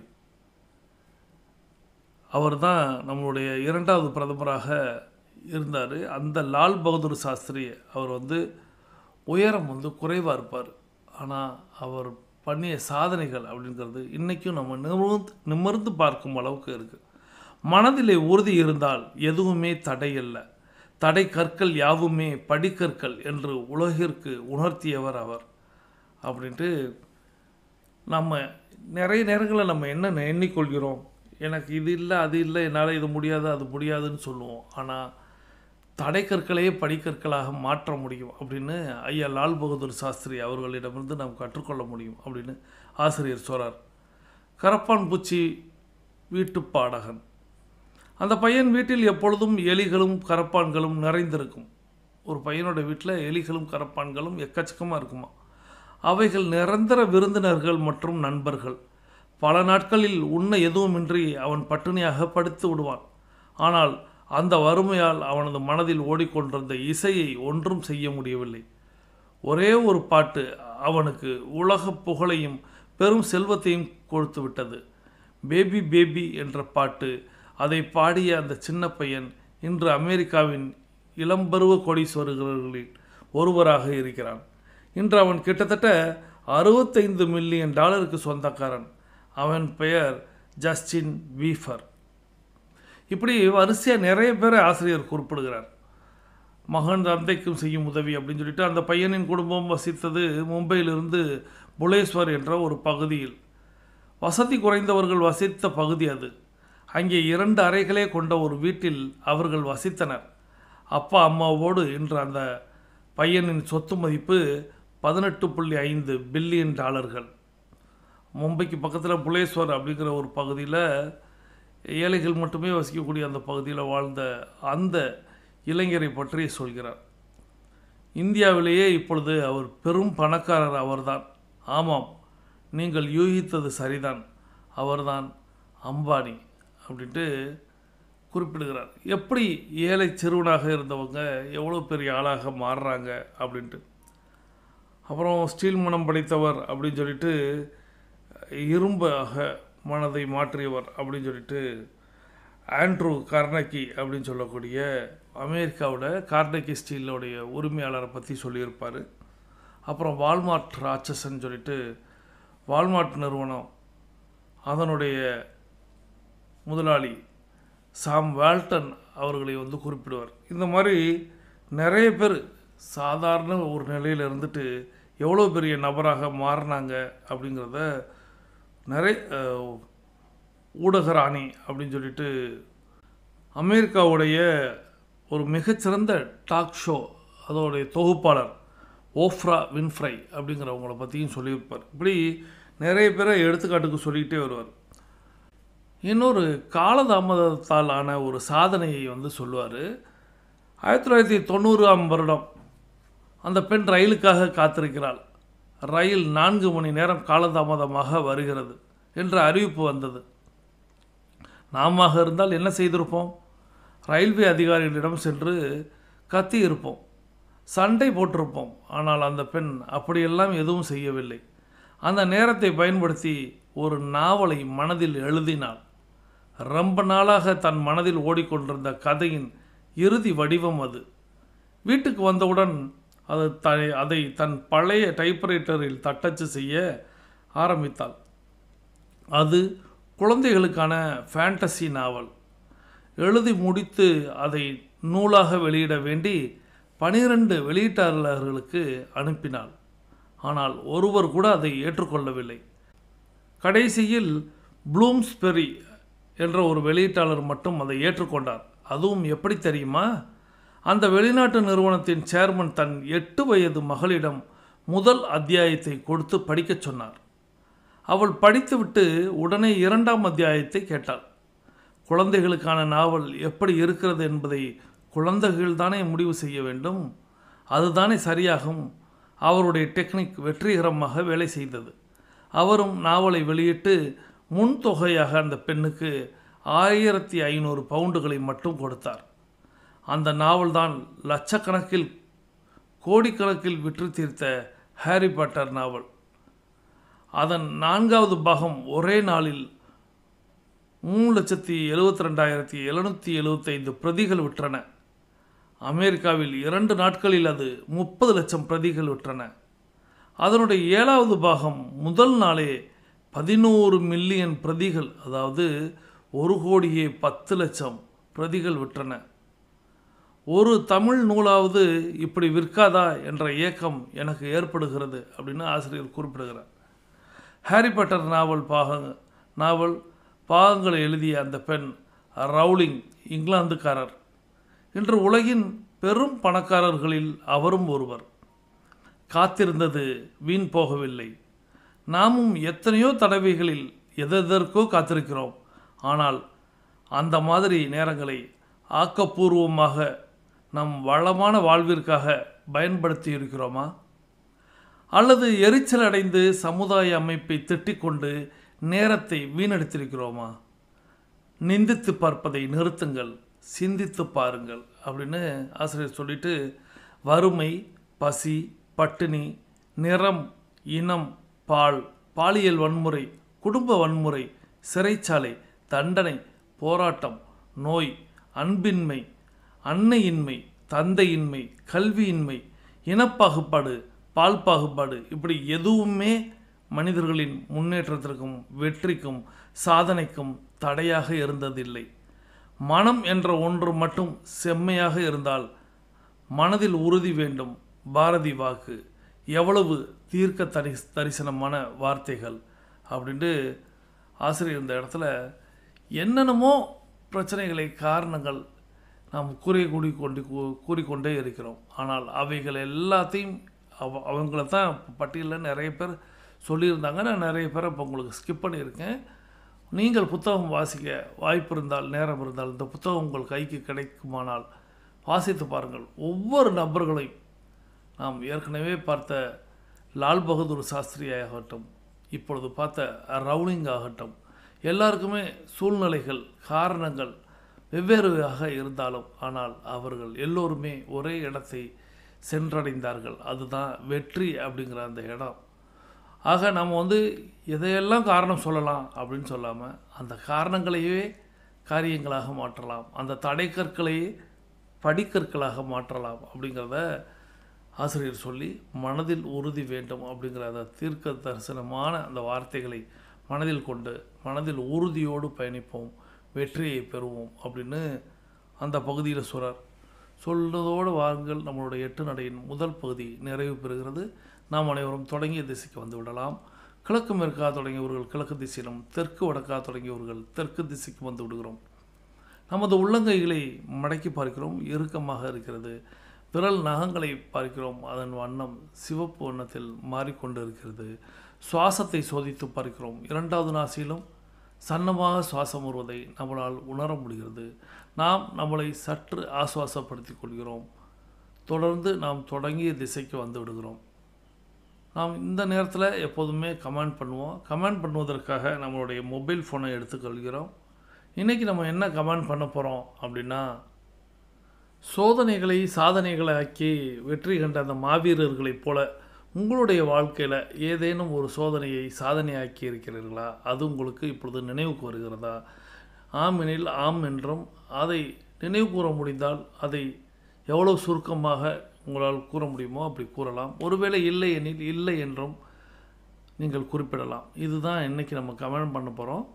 அவர் தான் நம்மளுடைய 2வது பிரதமராக இருந்தார். அந்த லால் பகதூர் சாஸ்திரி அவர் உயரம் குறைவாக இருப்பார். ஆனால் அவர் பண்ணிய சாதனைகள் அப்படிங்கிறது இன்றைக்கும் நம்ம நிமிர்ந்து பார்க்கும் அளவுக்கு இருக்குது. மனதிலே உறுதி இருந்தால் எதுவுமே தடையல்ல, தடை கற்கள் யாவுமே படிக்கற்கள் என்று உலகிற்கு உணர்த்தியவர் அவர் அப்படின்ட்டு நம்ம நிறைய நேரங்களில் நம்ம என்ன எண்ணிக்கொள்கிறோம், எனக்கு இது இல்லை அது இல்லை, என்னால் இது முடியாது அது முடியாதுன்னு சொல்லுவோம். ஆனால் தடைக்கற்களையே படிக்கற்களாக மாற்ற முடியும் அப்படின்னு ஐயா லால் பகதூர் சாஸ்திரி அவர்களிடமிருந்து நாம் கற்றுக்கொள்ள முடியும் அப்படின்னு ஆசிரியர் சொல்கிறார். கரப்பான் பூச்சி வீட்டு பாடகன். அந்த பையன் வீட்டில் எப்பொழுதும் எலிகளும் கரப்பான்களும் நிறைந்திருக்கும். ஒரு பையனோட வீட்டில் எலிகளும் கரப்பான்களும் எக்கச்சக்கமாக இருக்குமா. அவைகள் நிரந்தர விருந்தினர்கள் மற்றும் நண்பர்கள். பல நாட்களில் உண்ண எதுவுமின்றி அவன் பட்டினியாக படுத்து விடுவான். ஆனால் அந்த வறுமையால் அவனது மனதில் ஓடிக்கொண்டிருந்த இசையை ஒன்றும் செய்ய முடியவில்லை. ஒரே ஒரு பாட்டு அவனுக்கு உலக புகழையும் பெரும் செல்வத்தையும் கொடுத்து விட்டது. பேபி பேபி என்ற பாட்டு. அதை பாடிய அந்த சின்ன பையன் இன்று அமெரிக்காவின் இளம்பருவ கோடீஸ்வரர்களில் ஒருவராக இருக்கிறான். இன்று அவன் கிட்டத்தட்ட $65 மில்லியன் சொந்தக்காரன். அவன் பெயர் ஜஸ்டின் பீஃபர். இப்படி வரிசையாக நிறைய பேரை ஆசிரியர் குறிப்பிடுகிறார். மகன் தந்தைக்கும் செய்யும் உதவி அப்படின்னு சொல்லிட்டு அந்த பையனின் குடும்பம் வசித்தது மும்பையிலிருந்து புலேஸ்வர் என்ற ஒரு பகுதியில். வசதி குறைந்தவர்கள் வசித்த பகுதி அது. அங்கே 2 அறைகளே கொண்ட ஒரு வீட்டில் அவர்கள் வசித்தனர். அப்பா அம்மாவோடு. இன்று அந்த பையனின் சொத்து மதிப்பு $18.5 பில்லியன். மும்பைக்கு பக்கத்தில் புலேஸ்வர் அப்படிங்கிற ஒரு பகுதியில் ஏழைகள் மட்டுமே வசிக்கக்கூடிய அந்த பகுதியில் வாழ்ந்த அந்த இளைஞரை பற்றி சொல்கிறார். இந்தியாவிலேயே இப்பொழுது அவர் பெரும் பணக்காரர் அவர்தான். ஆமாம், நீங்கள் யூகித்தது சரிதான், அவர்தான் அம்பானி அப்படின்ட்டு குறிப்பிடுகிறார். எப்படி ஏழை சிறுவனாக இருந்தவங்க எவ்வளோ பெரிய ஆளாக மாறுறாங்க அப்படின்ட்டு. அப்புறம் ஸ்டீல் மனம் படைத்தவர் அப்படின்னு சொல்லிட்டு இரும்பாக மனதை மாற்றியவர் அப்படின்னு சொல்லிட்டு ஆண்ட்ரூ கார்னகி அப்படின்னு சொல்லக்கூடிய அமெரிக்காவோட கார்னகி ஸ்டீலோடைய உரிமையாளரை பற்றி சொல்லியிருப்பார். அப்புறம் வால்மார்ட் ராட்சசன் சொல்லிட்டு வால்மார்ட் நிறுவனம் அதனுடைய முதலாளி சாம் வால்டன் அவர்களை குறிப்பிடுவார். இந்த மாதிரி நிறைய பேர் சாதாரண ஒரு நிலையில் இருந்துட்டு எவ்வளோ பெரிய நபராக மாறினாங்க அப்படிங்கிறத நிறைய ஊடகராணி அப்படின்னு சொல்லிட்டு அமெரிக்காவுடைய ஒரு மிகச்சிறந்த டாக் ஷோ அதோடைய தொகுப்பாளர் ஓஃப்ரா வின்ஃப்ரை அப்படிங்கிறவங்கள பற்றியும் சொல்லியிருப்பார். இப்படி நிறைய பேரை எடுத்துக்காட்டுக்கு சொல்லிக்கிட்டே வருவார். இன்னொரு காலதாமதத்தால் ஆன ஒரு சாதனையை சொல்லுவார். 1990ஆம் வருடம் அந்த பெண் ரயிலுக்காக காத்திருக்கிறாள். ரயில் 4 மணி நேரம் காலதாமதமாக வருகிறது என்ற அறிவிப்பு வந்தது. நாம இருந்தால் என்ன செய்திருப்போம்? ரயில்வே அதிகாரிகளிடம் சென்று கத்தி இருப்போம், சண்டை போட்டிருப்போம். ஆனால் அந்த பெண் அப்படியெல்லாம் எதுவும் செய்யவில்லை. அந்த நேரத்தை பயன்படுத்தி ஒரு நாவலை மனதில் எழுதினாள். ரொம்ப நாளாக தன் மனதில் ஓடிக்கொண்டிருந்த கதையின் இறுதி வடிவம் அது. வீட்டுக்கு வந்தவுடன் அதை தன் பழைய டைப்ரைட்டரில் தட்டச்சு செய்ய ஆரம்பித்தாள். அது குழந்தைகளுக்கான ஃபேண்டசி நாவல். எழுதி முடித்து அதை நூலாக வெளியிட வேண்டி 12 வெளியீட்டாளர்களுக்கு அனுப்பினாள். ஆனால் ஒருவர் கூட அதை ஏற்றுக்கொள்ளவில்லை. கடைசியில் ப்ளூம்ஸ்பெரி என்ற ஒரு வெளியீட்டாளர் மட்டும் அதை ஏற்றுக்கொண்டார். அதுவும் எப்படி தெரியுமா? அந்த வெளிநாட்டு நிறுவனத்தின் சேர்மன் தன் 8 வயது மகளிடம் முதல் அத்தியாயத்தை கொடுத்து படிக்கச் சொன்னார். அவள் படித்துவிட்டு உடனே 2ஆம் அத்தியாயத்தை கேட்டாள். குழந்தைகளுக்கான நாவல் எப்படி இருக்கிறது என்பதை குழந்தைகள் தானே முடிவு செய்ய வேண்டும். அதுதானே சரியாகும். அவருடைய டெக்னிக் வெற்றிகரமாக வேலை செய்தது. அவரும் நாவலை வெளியிட்டு முன்தொகையாக அந்த பெண்ணுக்கு 1500 பவுண்டுகளை மட்டும் கொடுத்தார். அந்த நாவல்தான் லட்சக்கணக்கில் கோடிக்கணக்கில் விற்று தீர்த்த ஹாரி பாட்டர் நாவல். அதன் 4வது பாகம் ஒரே நாளில் 3,72,775 பிரதிகள் விற்றன. அமெரிக்காவில் 2 நாட்களில் அது 30 லட்சம் பிரதிகள் விற்றன. அதனுடைய 7வது பாகம் முதல் நாளே 11 மில்லியன் பிரதிகள், அதாவது 1,10,00,000 பிரதிகள் விற்றன. ஒரு தமிழ் நூலாவது இப்படி விற்காதா என்ற ஏக்கம் எனக்கு ஏற்படுகிறது அப்படின்னு ஆசிரியர் குறிப்பிடுகிறார். ஹாரி பாட்டர் நாவல் பாகங்களை எழுதிய அந்த பெண் ரவுலிங் இங்கிலாந்துக்காரர். இன்று உலகின் பெரும் பணக்காரர்களில் அவரும் ஒருவர். காத்திருந்தது வீண் போகவில்லை. நாமும் எத்தனையோ தடவைகளில் எதற்கோ காத்திருக்கிறோம். ஆனால் அந்த மாதிரி நேரங்களை ஆக்கப்பூர்வமாக நம் வளமான வாழ்விற்காக பயன்படுத்தி இருக்கிறோமா? அல்லது எரிச்சல் அடைந்து சமுதாய அமைப்பை திட்டிக்கொண்டு நேரத்தை வீணடித்திருக்கிறோமா? நிந்தித்து பார்ப்பதை நிறுத்துங்கள், சிந்தித்து பாருங்கள் அப்படின்னு ஆசிரியர் சொல்லிட்டு, வறுமை, பசி, பட்டினி, நிறம், இனம், பாலியல் வன்முறை, குடும்ப வன்முறை, சிறைச்சாலை, தண்டனை, போராட்டம், நோய், அன்பின்மை, அன்னையின்மை, தந்தையின்மை, கல்வியின்மை, இனப்பாகுபாடு, பால் பாகுபாடு, இப்படி எதுவுமே மனிதர்களின் முன்னேற்றத்திற்கும் வெற்றிக்கும் சாதனைக்கும் தடையாக இருந்ததில்லை. மனம் என்ற ஒன்று மட்டும் செம்மையாக இருந்தால் மனதில் உறுதி வேண்டும். பாரதி வாக்கு. எவ்வளவு தீர்க்க தரிசனமான வார்த்தைகள் அப்படின்ட்டு ஆசிரியர் இந்த இடத்துல என்னென்னமோ பிரச்சனைகளை காரணங்கள் நாம் கூறிக்கொண்டே இருக்கிறோம். ஆனால் அவைகள் எல்லாத்தையும் அவங்கள தான் பட்டியலில் நிறைய பேர் சொல்லியிருந்தாங்க. நான் நிறைய பேரை இப்போ உங்களுக்கு ஸ்கிப் பண்ணியிருக்கேன். நீங்கள் புத்தகம் வாசிக்க வாய்ப்பு இருந்தால், நேரம் இருந்தால், இந்த புத்தகம் உங்கள் கைக்கு கிடைக்குமானால் வாசித்து பாருங்கள். ஒவ்வொரு நபர்களையும் நாம் ஏற்கனவே பார்த்த லால் பகதூர் சாஸ்திரி ஆகட்டும், இப்பொழுது பார்த்த ரவுலிங் ஆகட்டும், எல்லாருக்குமே சூழ்நிலைகள், காரணங்கள் வெவ்வேறாக இருந்தாலும் ஆனால் அவர்கள் எல்லோருமே ஒரே இடத்தை சென்றடைந்தார்கள். அதுதான் வெற்றி அப்படிங்கிற அந்த இடம். ஆக நம்ம எதையெல்லாம் காரணம் சொல்லலாம் அப்படின்னு சொல்லாமல் அந்த காரணங்களையே காரியங்களாக மாற்றலாம், அந்த தடைக்கற்களையே படிக்கற்களாக மாற்றலாம் அப்படிங்கிறத ஆசிரியர் சொல்லி, மனதில் உறுதி வேண்டும் அப்படிங்கிற அந்த தீர்க்க தரிசனமான அந்த வார்த்தைகளை மனதில் கொண்டு மனதில் உறுதியோடு பயணிப்போம், வெற்றியை பெறுவோம் அப்படின்னு அந்த பகுதியில் சொல்றதோடு வாருங்கள். நம்மளுடைய 8 நடையின் முதல் பகுதி நிறைவு பெறுகிறது. நாம் அனைவரும் தொடங்கிய திசைக்கு வந்து விடலாம். கிழக்கு மேற்காக தொடங்கியவர்கள் கிழக்கு திசையிலும், தெற்கு வடக்காக தொடங்கியவர்கள் தெற்கு திசைக்கு வந்து விடுகிறோம். நமது உள்ளங்கைகளை மடக்கி பார்க்கிறோம், இறுக்கமாக இருக்கிறது. விரல் நகங்களை பார்க்கிறோம், அதன் வண்ணம் சிவப்பு வண்ணத்தில் மாறிக்கொண்டு இருக்கிறது. சுவாசத்தை சோதித்து பார்க்கிறோம், 2வது நாசியிலும் சன்னமாக சுவாசம் வருவதை நம்மளால் உணர முடிகிறது. நாம் நம்மளை சற்று ஆசுவாசப்படுத்திக் கொள்கிறோம். தொடர்ந்து நாம் தொடங்கிய திசைக்கு வந்து விடுகிறோம். நாம் இந்த நேரத்தில் எப்போதுமே கமெண்ட் பண்ணுவோம். கமெண்ட் பண்ணுவதற்காக நம்மளுடைய மொபைல் ஃபோனை எடுத்துக்கொள்கிறோம். இன்றைக்கி நம்ம என்ன கமெண்ட் பண்ண போகிறோம் அப்படின்னா, சோதனைகளை சாதனைகளை ஆக்கி வெற்றி கண்ட அந்த மாவீரர்களைப் போல உங்களுடைய வாழ்க்கையில் ஏதேனும் ஒரு சோதனையை சாதனையாக்கி இருக்கிறீர்களா? அது உங்களுக்கு இப்பொழுது நினைவுக்கு வருகிறதா? ஆம் எனில் ஆம் என்றும், அதை நினைவு கூற முடிந்தால் அதை எவ்வளோ சுருக்கமாக உங்களால் கூற முடியுமோ அப்படி கூறலாம். ஒருவேளை இல்லை எனில் இல்லை என்றும் நீங்கள் குறிப்பிடலாம். இதுதான் இன்றைக்கி நம்ம கமெண்ட் பண்ண போகிறோம்.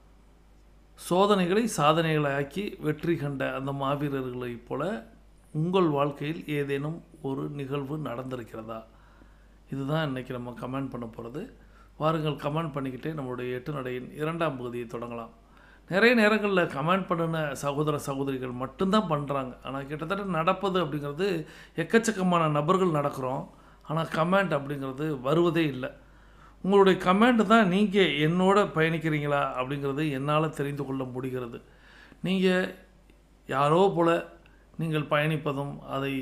சோதனைகளை சாதனைகளை ஆக்கி வெற்றி கண்ட அந்த மாவீரர்களைப் போல உங்கள் வாழ்க்கையில் ஏதேனும் ஒரு நிகழ்வு நடந்திருக்கிறதா? இதுதான் இன்றைக்கி நம்ம கமெண்ட் பண்ண போகிறது. வாருங்கள், கமெண்ட் பண்ணிக்கிட்டே நம்மளுடைய 8 நடையின் 2ஆம் பகுதியை தொடங்கலாம். நிறைய நேரங்களில் கமெண்ட் பண்ணின சகோதர சகோதரிகள் மட்டும்தான் பண்ணுறாங்க. ஆனால் கிட்டத்தட்ட நடப்பது அப்படிங்கிறது எக்கச்சக்கமான நபர்கள் நடக்கிறோம். ஆனால் கமெண்ட் அப்படிங்கிறது வருவதே இல்லை. உங்களுடைய கமெண்ட் தான் நீங்கள் என்னோட பயணிக்கிறீங்களா அப்படிங்கிறது என்னால் தெரிந்து கொள்ள முடிகிறது. நீங்கள் யாரோ போல் நீங்கள் பயணிப்பதும், அதை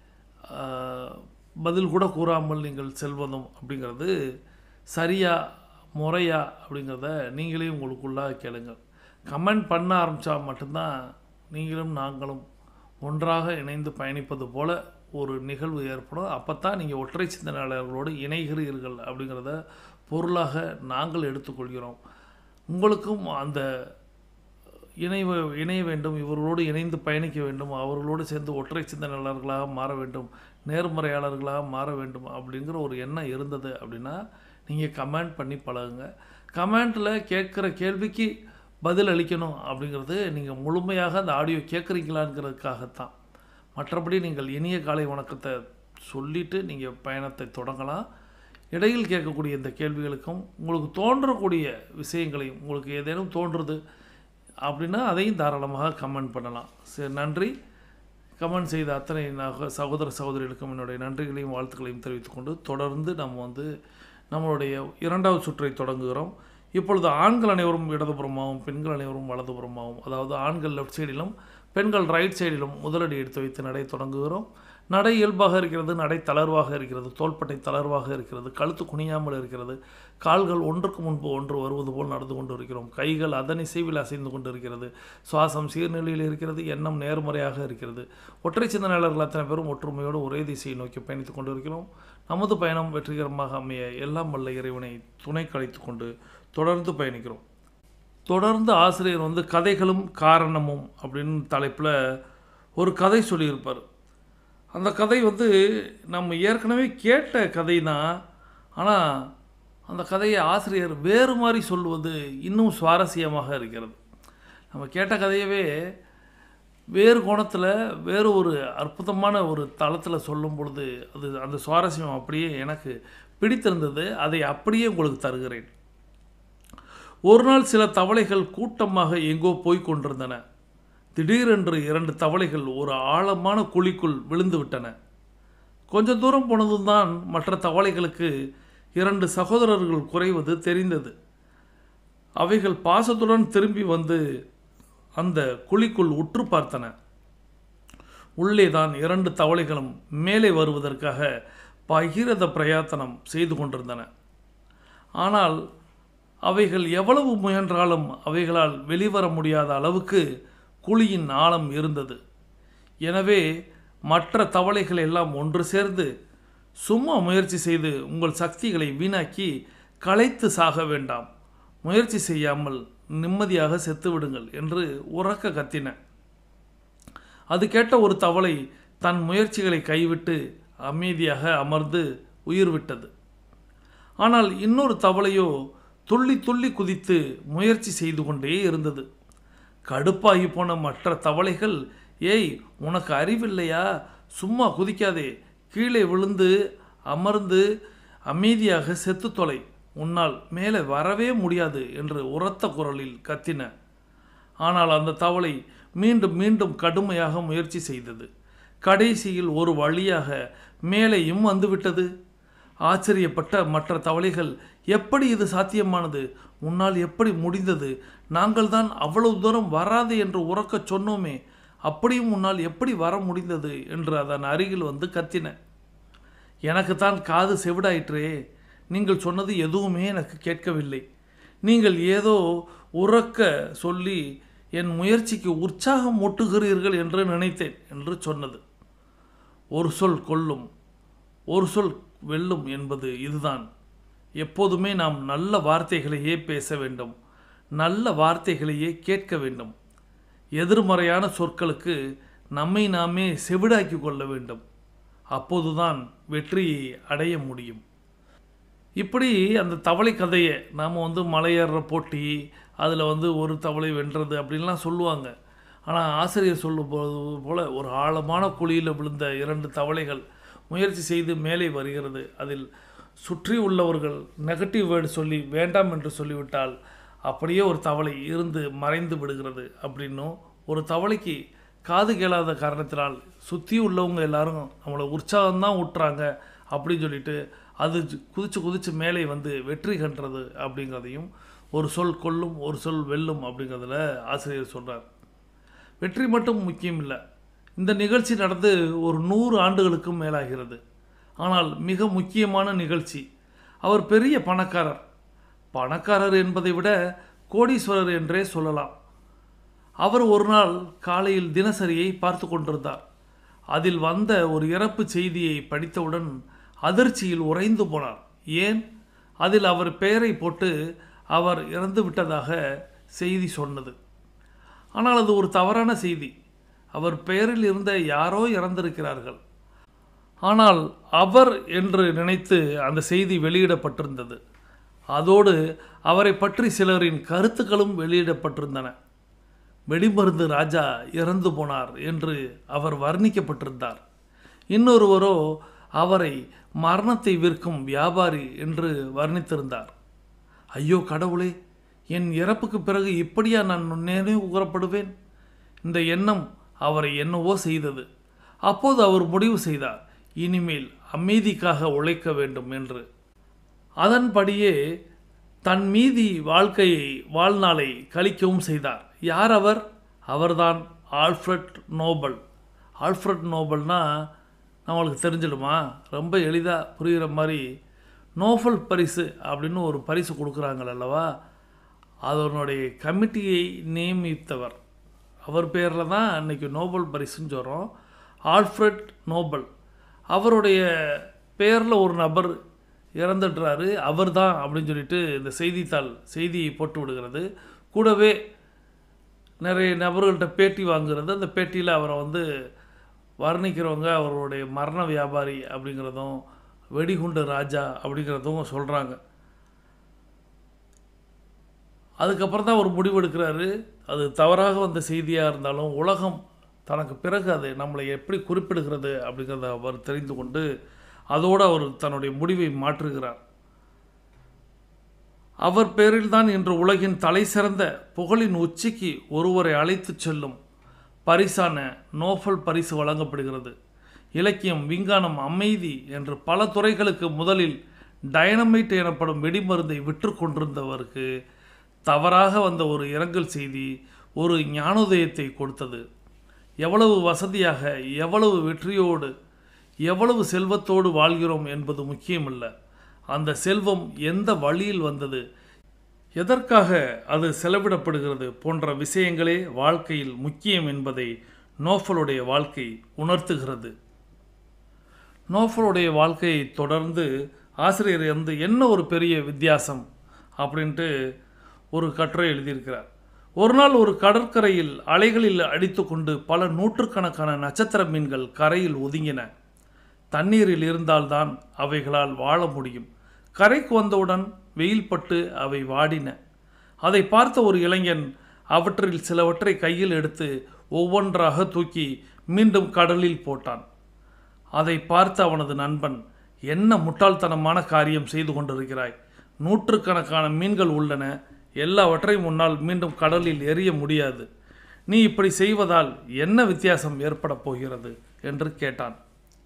பதில் கூட கூறாமல் நீங்கள் செல்வதும் அப்படிங்கிறது சரியா முறையா அப்படிங்கிறத நீங்களே உங்களுக்குள்ளாக கேளுங்கள். கமெண்ட் பண்ண ஆரம்பித்தா மட்டும்தான் நீங்களும் நாங்களும் ஒன்றாக இணைந்து பயணிப்பது போல் ஒரு நிகழ்வு ஏற்படும். அப்போ தான் நீங்கள் ஒற்றை சிந்தனையாளர்களோடு இணைகிறீர்கள் அப்படிங்கிறத பொருளாக நாங்கள் எடுத்துக்கொள்கிறோம். உங்களுக்கும் அந்த இணைய வேண்டும், இவர்களோடு இணைந்து பயணிக்க வேண்டும், அவர்களோடு சேர்ந்து ஒற்றை சிந்தனையாளர்களாக மாற வேண்டும், நேர்மறையாளர்களாக மாற வேண்டும் அப்படிங்கிற ஒரு எண்ணம் இருந்தது அப்படின்னா நீங்கள் கமெண்ட் பண்ணி பழகுங்க. கமெண்ட்டில் கேட்குற கேள்விக்கு பதில் அளிக்கணும் அப்படிங்கிறது நீங்கள் முழுமையாக அந்த ஆடியோ கேட்குறீங்களாங்கிறதுக்காகத்தான். மற்றபடி நீங்கள் இனிய காலை வணக்கத்தை சொல்லிவிட்டு நீங்கள் பயணத்தை தொடங்கலாம். இடையில் கேட்கக்கூடிய இந்த கேள்விகளுக்கும் உங்களுக்கு தோன்றக்கூடிய விஷயங்களையும், உங்களுக்கு ஏதேனும் தோன்றுறது அப்படின்னா அதையும் தாராளமாக கமெண்ட் பண்ணலாம். சரி, நன்றி. கமெண்ட் செய்த அத்தனை சகோதர சகோதரிகளுக்கும் என்னுடைய நன்றிகளையும் வாழ்த்துக்களையும் தெரிவித்துக்கொண்டு தொடர்ந்து நம்மளுடைய 2வது சுற்றை தொடங்குகிறோம். இப்பொழுது ஆண்கள் அனைவரும் இடதுபுறமாகவும் பெண்கள் அனைவரும் வலதுபுறமாகவும், அதாவது ஆண்கள் லெஃப்ட் சைடிலும் பெண்கள் ரைட் சைடிலும் முதலடி எடுத்து வைத்து நடை தொடங்குகிறோம். நடை இயல்பாக இருக்கிறது, நடை தளர்வாக இருக்கிறது, தோள்பட்டை தளர்வாக இருக்கிறது, கழுத்து குனியாமல் இருக்கிறது, கால்கள் ஒன்றுக்கு முன்பு ஒன்று வருவது போல் நடந்து கொண்டு இருக்கிறோம். கைகள் அதன் இசைவில் அசைந்து கொண்டு இருக்கிறது. சுவாசம் சீர்நிலையில் இருக்கிறது. எண்ணம் நேர்மறையாக இருக்கிறது. ஒற்றை சிந்தனையாளர்கள் அத்தனை பேரும் ஒற்றுமையோடு ஒரே திசையை நோக்கி பயணித்துக் கொண்டு இருக்கிறோம். நமது பயணம் வெற்றிகரமாக அமைய எல்லாம் வல்ல இறைவனை துணை கழித்து கொண்டு தொடர்ந்து பயணிக்கிறோம். தொடர்ந்து ஆசிரியர் கதைகளும் காரணமும் அப்படின்னு தலைப்பில் ஒரு கதை சொல்லியிருப்பார். அந்த கதை நம்ம ஏற்கனவே கேட்ட கதை தான். ஆனால் அந்த கதையை ஆசிரியர் வேறு மாதிரி சொல்வது இன்னும் சுவாரஸ்யமாக இருக்கிறது. நம்ம கேட்ட கதையவே வேறு கோணத்தில், வேறு ஒரு அற்புதமான ஒரு தளத்தில் சொல்லும் பொழுது அந்த சுவாரஸ்யம் அப்படியே எனக்கு பிடித்திருந்தது. அதை அப்படியே உங்களுக்கு தருகிறேன். ஒரு நாள் சில தவளைகள் கூட்டமாக எங்கோ போய்க் கொண்டிருந்தன. திடீரென்று 2 தவளைகள் ஒரு ஆழமான குழிக்குள் விழுந்து விட்டன. கொஞ்ச தூரம் போனதும் தான் மற்ற தவளைகளுக்கு 2 சகோதரர்கள் குறைவது தெரிந்தது. அவைகள் பாசத்துடன் திரும்பி அந்த குழிக்குள் உற்று பார்த்தன. உள்ளே தான் 2 தவளைகளும் மேலே வருவதற்காக பகிரத பிரயத்தனம் செய்து கொண்டிருந்தன. ஆனால் அவைகள் எவ்வளவு முயன்றாலும் அவைகளால் வெளிவர முடியாத அளவுக்கு குழியின் ஆழம் இருந்தது. எனவே மற்ற தவளைகள் எல்லாம் ஒன்று சேர்ந்து, சும்மா முயற்சி செய்து உங்கள் சக்திகளை வீணாக்கி களைத்து சாக வேண்டாம், முயற்சி செய்யாமல் நிம்மதியாக செத்து விடுங்கள் என்று உரக்க கத்தின. அது கேட்ட ஒரு தவளை தன் முயற்சிகளை கைவிட்டு அமைதியாக அமர்ந்து உயிர் விட்டது. ஆனால் இன்னொரு தவளையோ துள்ளி துள்ளி குதித்து முயற்சி செய்து கொண்டே இருந்தது. கடுப்பாகி போன மற்ற தவளைகள், ஏய், உனக்கு அறிவில்லையா? சும்மா குதிக்காதே, கீழே விழுந்து அமர்ந்து அமைதியாக செத்து தொலை, உன்னால் மேலே வரவே முடியாது என்று உரத்த குரலில் கத்தின. ஆனால் அந்த தவளை மீண்டும் மீண்டும் கடுமையாக முயற்சி செய்தது. கடைசியில் ஒரு வழியாக மேலேயும் வந்துவிட்டது. ஆச்சரியப்பட்ட மற்ற தவளைகள், எப்படி இது சாத்தியமானது? உன்னால் எப்படி முடிந்தது? நாங்கள் தான் அவ்வளவு தூரம் வராது என்று உரக்கச் சொன்னோமே, அப்படியும் உன்னால் எப்படி வர முடிந்தது என்று அதன் அருகில் கத்தின. எனக்குத்தான் காது செவிடாயிற்றே, நீங்கள் சொன்னது எதுவுமே எனக்கு கேட்கவில்லை. நீங்கள் ஏதோ உரக்க சொல்லி என் முயற்சிக்கு உற்சாகம் ஊட்டுகிறீர்கள் என்று நினைத்தேன் என்று சொன்னது. ஒரு சொல் கொல்லும், ஒரு சொல் வெல்லும் என்பது இதுதான். எப்போதுமே நாம் நல்ல வார்த்தைகளையே பேச வேண்டும், நல்ல வார்த்தைகளையே கேட்க வேண்டும். எதிர்மறையான சொற்களுக்கு நம்மை நாமே செவிடாக்கி கொள்ள வேண்டும். அப்போதுதான் வெற்றியை அடைய முடியும். இப்படி அந்த தவளை கதையை நாம் மலையேற போட்டி, அதில் ஒரு தவளை வென்றது அப்படின்லாம் சொல்லுவாங்க. ஆனால் ஆசிரியர் சொல்லும் போல ஒரு ஆழமான குழியில் விழுந்த 2 தவளைகள் முயற்சி செய்து மேலே வருகிறது. அதில் சுற்றி உள்ளவர்கள் நெகட்டிவ் வேர்டு சொல்லி வேண்டாம் என்று சொல்லிவிட்டால் அப்படியே ஒரு தவளை இருந்து மறைந்து விடுகிறது. அப்படின்னும் ஒரு தவளைக்கு காது கேளாத காரணத்தினால் சுற்றி உள்ளவங்க எல்லாரும் நம்மளை உற்சாகம்தான் ஊட்டுறாங்க அப்படின்னு சொல்லிட்டு அது குதிச்சு மேலே வெற்றி கண்டது அப்படிங்கிறதையும், ஒரு சொல் கொல்லும், ஒரு சொல் வெல்லும் அப்படிங்கிறதுல ஆசிரியர் சொல்கிறார். வெற்றி மட்டும் முக்கியம் இல்லை. இந்த நிகழ்ச்சி நடந்து ஒரு 100 ஆண்டுகளுக்கும் மேலாகிறது. ஆனால் மிக முக்கியமான நிகழ்ச்சி. அவர் பெரிய பணக்காரர் என்பதை விட கோடீஸ்வரர் என்றே சொல்லலாம். அவர் ஒரு நாள் காலையில் தினசரியை பார்த்து கொண்டிருந்தார். அதில் வந்த ஒரு இறப்பு செய்தியை படித்தவுடன் அதிர்ச்சியில் உறைந்து போனார். ஏன்? அதில் அவர் பெயரை போட்டு அவர் இறந்து விட்டதாக செய்தி சொன்னது. ஆனால் அது ஒரு தவறான செய்தி. அவர் பெயரில் இருந்த யாரோ இறந்திருக்கிறார்கள். ஆனால் அவர் என்று நினைத்து அந்த செய்தி வெளியிடப்பட்டிருந்தது. அதோடு அவரை பற்றி சிலரின் கருத்துக்களும் வெளியிடப்பட்டிருந்தன. வெடிமருந்து ராஜா இறந்து போனார் என்று அவர் வர்ணிக்கப்பட்டிருந்தார். இன்னொருவரோ அவரை மரணத்தை விற்கும் வியாபாரி என்று வர்ணித்திருந்தார். ஐயோ கடவுளே, என் இறப்புக்கு பிறகு இப்படியா நான் நினைவு கூறப்படுவேன்? இந்த எண்ணம் அவரை என்னவோ செய்தது. அப்போது அவர் முடிவு செய்தார், இனிமேல் அமைதிக்காக உழைக்க வேண்டும் என்று. அதன்படியே தன் மீதி வாழ்நாளை கழிக்கவும் செய்தார். யார் அவர்? அவர்தான் ஆல்ஃப்ரட் நோபல். ஆல்ஃப்ரட் நோபல்னா நம்மளுக்கு தெரிஞ்சிடுமா? ரொம்ப எளிதாக புரிகிற மாதிரி, நோபல் பரிசு அப்படின்னு ஒரு பரிசு கொடுக்குறாங்கள் அல்லவா, அதனுடைய கமிட்டியை நியமித்தவர். அவர் பேரில் தான் இன்றைக்கி நோபல் பரிசுன்னு சொல்கிறோம். Alfred Nobel. அவருடைய பேரில் ஒரு நபர் இறந்துடுறாரு, அவர் தான் அப்படின்னு சொல்லிட்டு இந்த செய்தியை போட்டு விடுகிறது. கூடவே நிறைய நபர்கள்ட்ட பேட்டி வாங்குறது. அந்த பேட்டியில் அவரை வர்ணிக்கிறவங்க அவருடைய மரண வியாபாரி அப்படிங்கிறதும் வெடிகுண்டு ராஜா அப்படிங்கிறதும் சொல்கிறாங்க. அதுக்கப்புறம் தான் அவர் முடிவெடுக்கிறாரு. அது தவறாக வந்த செய்தியாக இருந்தாலும் உலகம் தனக்கு பிறகு அது நம்மளை எப்படி குறிப்பிடுகிறது அப்படிங்கிறத அவர் தெரிந்து கொண்டு அதோடு அவர் தன்னுடைய முடிவை மாற்றுகிறார். அவர் பேரில் தான் இன்று உலகின் தலை சிறந்த புகழின் உச்சிக்கு ஒருவரை அழைத்து செல்லும் பரிசான நோபல் பரிசு வழங்கப்படுகிறது. இலக்கியம், விஞ்ஞானம், அமைதி என்று பல துறைகளுக்கு முதலில் டைனமைட் எனப்படும் வெடிமருந்தை விற்று கொண்டிருந்தவருக்கு தவறாக வந்த ஒரு இரங்கல் செய்தி ஒரு ஞானோதயத்தை கொடுத்தது. எவ்வளவு வசதியாக, எவ்வளவு வெற்றியோடு, எவ்வளவு செல்வத்தோடு வாழ்கிறோம் என்பது முக்கியமல்ல. அந்த செல்வம் எந்த வழியில் வந்தது, எதற்காக அது செலவிடப்படுகிறது போன்ற விஷயங்களே வாழ்க்கையில் முக்கியம் என்பதை நோபலுடைய வாழ்க்கை உணர்த்துகிறது. நோபலுடைய வாழ்க்கையை தொடர்ந்து ஆசிரியர் என்ன ஒரு பெரிய வித்தியாசம் அப்படின்ட்டு ஒரு கட்டுரை எழுதியிருக்கிறார். ஒரு நாள் ஒரு கடற்கரையில் அலைகளில் அடித்து கொண்டு பல நூற்றுக்கணக்கான நட்சத்திர மீன்கள் கரையில் ஒதுங்கின. தண்ணீரில் இருந்தால்தான் அவைகளால் வாழ முடியும். கரைக்கு வந்தவுடன் வெயில் பட்டு அவை வாடின. அதை பார்த்த ஒரு இளைஞன் அவற்றில் சிலவற்றை கையில் எடுத்து ஒவ்வொன்றாக தூக்கி மீண்டும் கடலில் போட்டான். அதை பார்த்த அவனது நண்பன், என்ன முட்டாள்தனமான காரியம் செய்து கொண்டிருக்கிறாய், நூற்றுக்கணக்கான மீன்கள் உள்ளன, எல்லாவற்றையும் முன்னால் மீண்டும் கடலில் எறிய முடியாது, நீ இப்படி செய்வதால் என்ன வித்தியாசம் ஏற்பட போகிறது என்று கேட்டான்.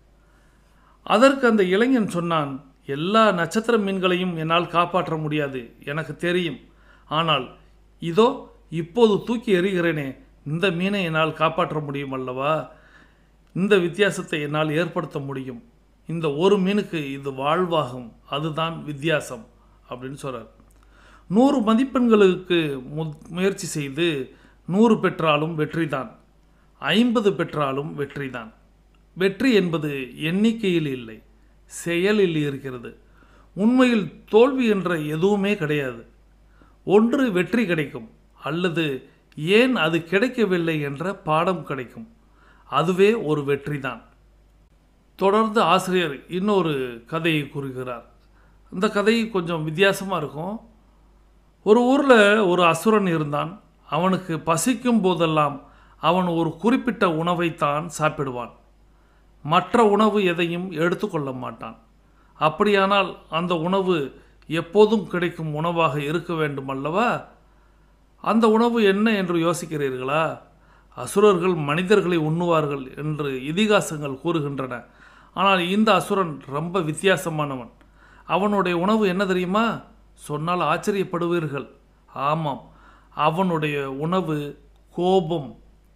அதற்கு அந்த இளைஞன் சொன்னான், எல்லா நட்சத்திர மீன்களையும் என்னால் காப்பாற்ற முடியாது, எனக்கு தெரியும். ஆனால் இதோ இப்போது தூக்கி எறிகிறேனே, இந்த மீனை என்னால் காப்பாற்ற முடியும் அல்லவா, இந்த வித்தியாசத்தை என்னால் ஏற்படுத்த முடியும். இந்த ஒரு மீனுக்கு இது வாழ்வாகும், அதுதான் வித்தியாசம் அப்படின்னு சொல்கிறார். 100 மதிப்பெண்களுக்கு முயற்சி செய்து 100 பெற்றாலும் வெற்றிதான், 50 பெற்றாலும் வெற்றிதான். வெற்றி என்பது எண்ணிக்கையில் இல்லை, செயலில் இருக்கிறது. உண்மையில் தோல்வி என்ற எதுவுமே கிடையாது. ஒன்று வெற்றி கிடைக்கும், அல்லது ஏன் அது கிடைக்கவில்லை என்ற பாடம் கிடைக்கும். அதுவே ஒரு வெற்றி தான். தொடர்ந்து ஆசிரியர் இன்னொரு கதையை கூறுகிறார். இந்த கதை கொஞ்சம் வித்தியாசமாக இருக்கும். ஒரு ஊரில் ஒரு அசுரன் இருந்தான். அவனுக்கு பசிக்கும் போதெல்லாம் அவன் ஒரு குறிப்பிட்ட உணவைத்தான் சாப்பிடுவான். மற்ற உணவு எதையும் எடுத்துக்கொள்ள மாட்டான். அப்படியானால் அந்த உணவு எப்போதும் கிடைக்கும் உணவாக இருக்க வேண்டும் அல்லவா? அந்த உணவு என்ன என்று யோசிக்கிறீர்களா? அசுரர்கள் மனிதர்களை உண்ணுவார்கள் என்று இதிகாசங்கள் கூறுகின்றன. ஆனால் இந்த அசுரன் ரொம்ப வித்தியாசமானவன். அவனுடைய உணவு என்ன தெரியுமா? சொன்னால் ஆச்சரியப்படுவீர்கள். ஆமாம், அவனுடைய உணவு கோபம்.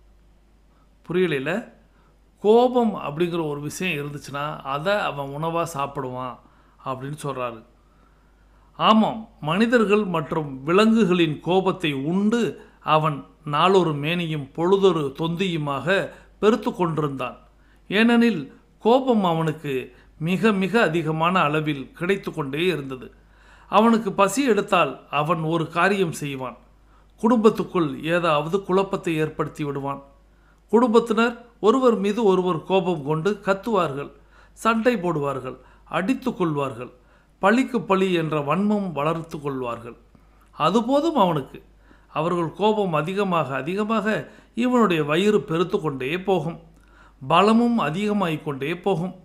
புரியல? கோபம் அப்படிங்கிற ஒரு விஷயம் இருந்துச்சுன்னா அதை அவன் உணவாக சாப்பிடுவான் அப்படின்னு சொல்கிறாரு. ஆமாம், மனிதர்கள் மற்றும் விலங்குகளின் கோபத்தை உண்டு அவன் நாளொரு மேனியும் பொழுதொரு தொந்தியுமாக பெருத்து கொண்டிருந்தான். ஏனெனில் கோபம் அவனுக்கு மிக மிக அதிகமான அளவில் கிடைத்து கொண்டே இருந்தது. அவனுக்கு பசி எடுத்தால் அவன் ஒரு காரியம் செய்வான். குடும்பத்துக்குள் ஏதாவது குழப்பத்தை ஏற்படுத்தி விடுவான். குடும்பத்தினர் ஒருவர் மீது ஒருவர் கோபம் கொண்டு கத்துவார்கள், சண்டை போடுவார்கள், அடித்து கொள்வார்கள், பழிக்கு பழி என்ற வன்மம் வளர்த்து கொள்வார்கள். அதுபோதும் அவனுக்கு. அவர்கள் கோபம் அதிகமாக அதிகமாக இவனுடைய வயிறு பெருத்து கொண்டே போகும், பலமும் அதிகமாகிக் கொண்டே போகும்.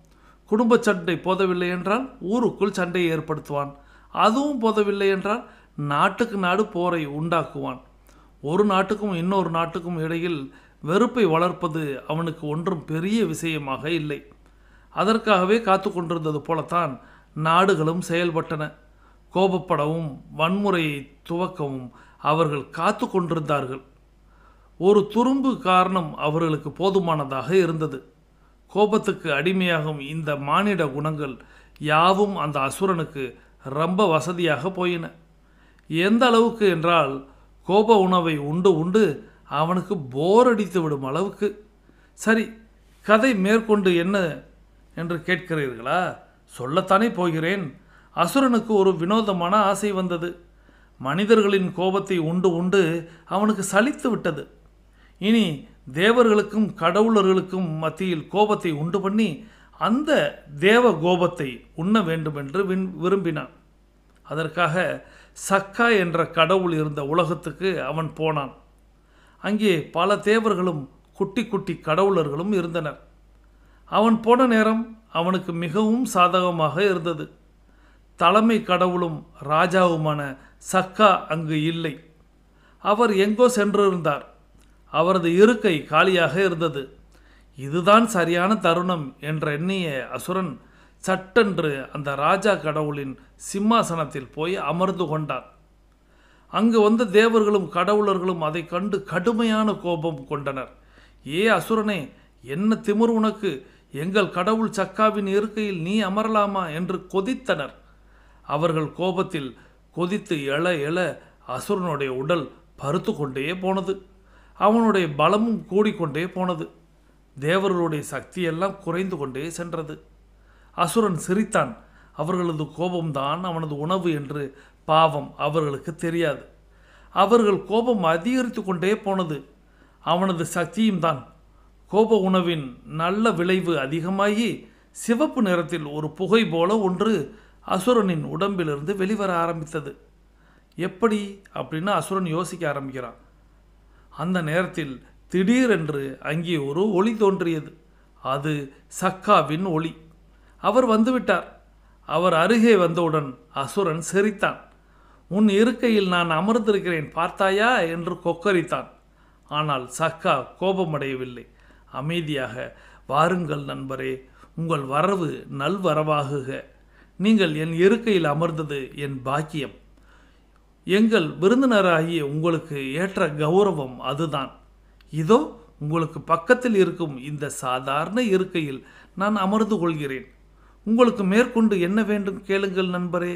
குடும்ப சண்டை போதவில்லை என்றால் ஊருக்குள் சண்டையை ஏற்படுத்துவான். அதுவும் போதவில்லை என்றால் நாட்டுக்கு நாடு போரை உண்டாக்குவான். ஒரு நாட்டுக்கும் இன்னொரு நாட்டுக்கும் இடையில் வெறுப்பை வளர்ப்பது அவனுக்கு ஒன்றும் பெரிய விஷயமாக இல்லை. அதற்காகவே காத்து கொண்டிருந்தது போலத்தான் நாடுகளும் செயல்பட்டன. கோபப்படவும் வன்முறையை துவக்கவும் அவர்கள் காத்து கொண்டிருந்தார்கள். ஒரு துரும்பு காரணம் அவர்களுக்கு போதுமானதாக இருந்தது. கோபத்துக்கு அடிமையாகும் இந்த மானிட குணங்கள் யாவும் அந்த அசுரனுக்கு ரொம்ப வசதியாக போயின. எந்த அளவுக்கு என்றால் கோப உணவை உண்டு உண்டு அவனுக்கு போர் அடித்து விடும் அளவுக்கு. சரி, கதை மேற்கொண்டு என்ன என்று கேட்கிறீர்களா? சொல்லத்தானே போகிறேன். அசுரனுக்கு ஒரு வினோதமான ஆசை வந்தது. மனிதர்களின் கோபத்தை உண்டு உண்டு அவனுக்கு சலித்து விட்டது. இனி தேவர்களுக்கும் கடவுளர்களுக்கும் மத்தியில் கோபத்தை உண்டு பண்ணி அந்த தேவ கோபத்தை உண்ண வேண்டும் என்று விரும்பினான். அதற்காக சக்கா என்ற கடவுள் இருந்த உலகத்துக்கு அவன் போனான். அங்கே பல தேவர்களும் குட்டி குட்டி கடவுளர்களும் இருந்தனர். அவன் போன நேரம் அவனுக்கு மிகவும் சாதகமாக இருந்தது. தலைமை கடவுளும் ராஜாவுமான சக்கா அங்கு இல்லை. அவர் எங்கோ சென்றிருந்தார். அவரது இருக்கை காலியாக இருந்தது. இதுதான் சரியான தருணம் என்று எண்ணிய அசுரன் சட்டென்று அந்த ராஜா கடவுளின் சிம்மாசனத்தில் போய் அமர்ந்து கொண்டான். அங்கு வந்த தேவர்களும் கடவுளர்களும் அதை கண்டு கடுமையான கோபம் கொண்டனர். ஏ அசுரனே, என்ன திமிர் உனக்கு? எங்கள் கடவுள் சக்காவின் இருக்கையில் நீ அமரலாமா என்று கொதித்தனர். அவர்கள் கோபத்தில் கொதித்து எழ எழ அசுரனுடைய உடல் பருத்து கொண்டே போனது. அவனுடைய பலமும் கூடிக்கொண்டே போனது. தேவர்களுடைய சக்தியெல்லாம் குறைந்து கொண்டே சென்றது. அசுரன் சிரித்தான். அவர்களது கோபம்தான் அவனது உணவு என்று பாவம் அவர்களுக்கு தெரியாது. அவர்கள் கோபம் அதிகரித்து கொண்டே போனது. அவனது சக்தியும் தான். கோப உணவின் நல்ல விளைவு அதிகமாகி சிவப்பு நிறத்தில் ஒரு புகை போல ஒன்று அசுரனின் உடம்பிலிருந்து வெளிவர ஆரம்பித்தது. எப்படி அப்படின்னு அசுரன் யோசிக்க ஆரம்பிக்கிறான். அந்த நேரத்தில் திடீரென்று அங்கே ஒரு ஒளி தோன்றியது. அது சக்காவின் ஒளி. அவர் வந்துவிட்டார். அவர் அருகே வந்தவுடன் அசுரன் சிரித்தான். உன் இருக்கையில் நான் அமர்ந்திருக்கிறேன் பார்த்தாயா என்று கொக்கரித்தான். ஆனால் சக்கா கோபமடையவில்லை. அமைதியாக, வாருங்கள் நண்பரே, உங்கள் வரவு நல்வரவாகுக. நீங்கள் என் இருக்கையில் அமர்ந்தது என் பாக்கியம். எங்கள் விருந்தினராகிய உங்களுக்கு ஏற்ற கௌரவம் அதுதான். இதோ உங்களுக்கு பக்கத்தில் இருக்கும் இந்த சாதாரண இருக்கையில் நான் அமர்ந்து கொள்கிறேன். உங்களுக்கு மேற்கொண்டு என்ன வேண்டும் கேளுங்கள் நண்பரே,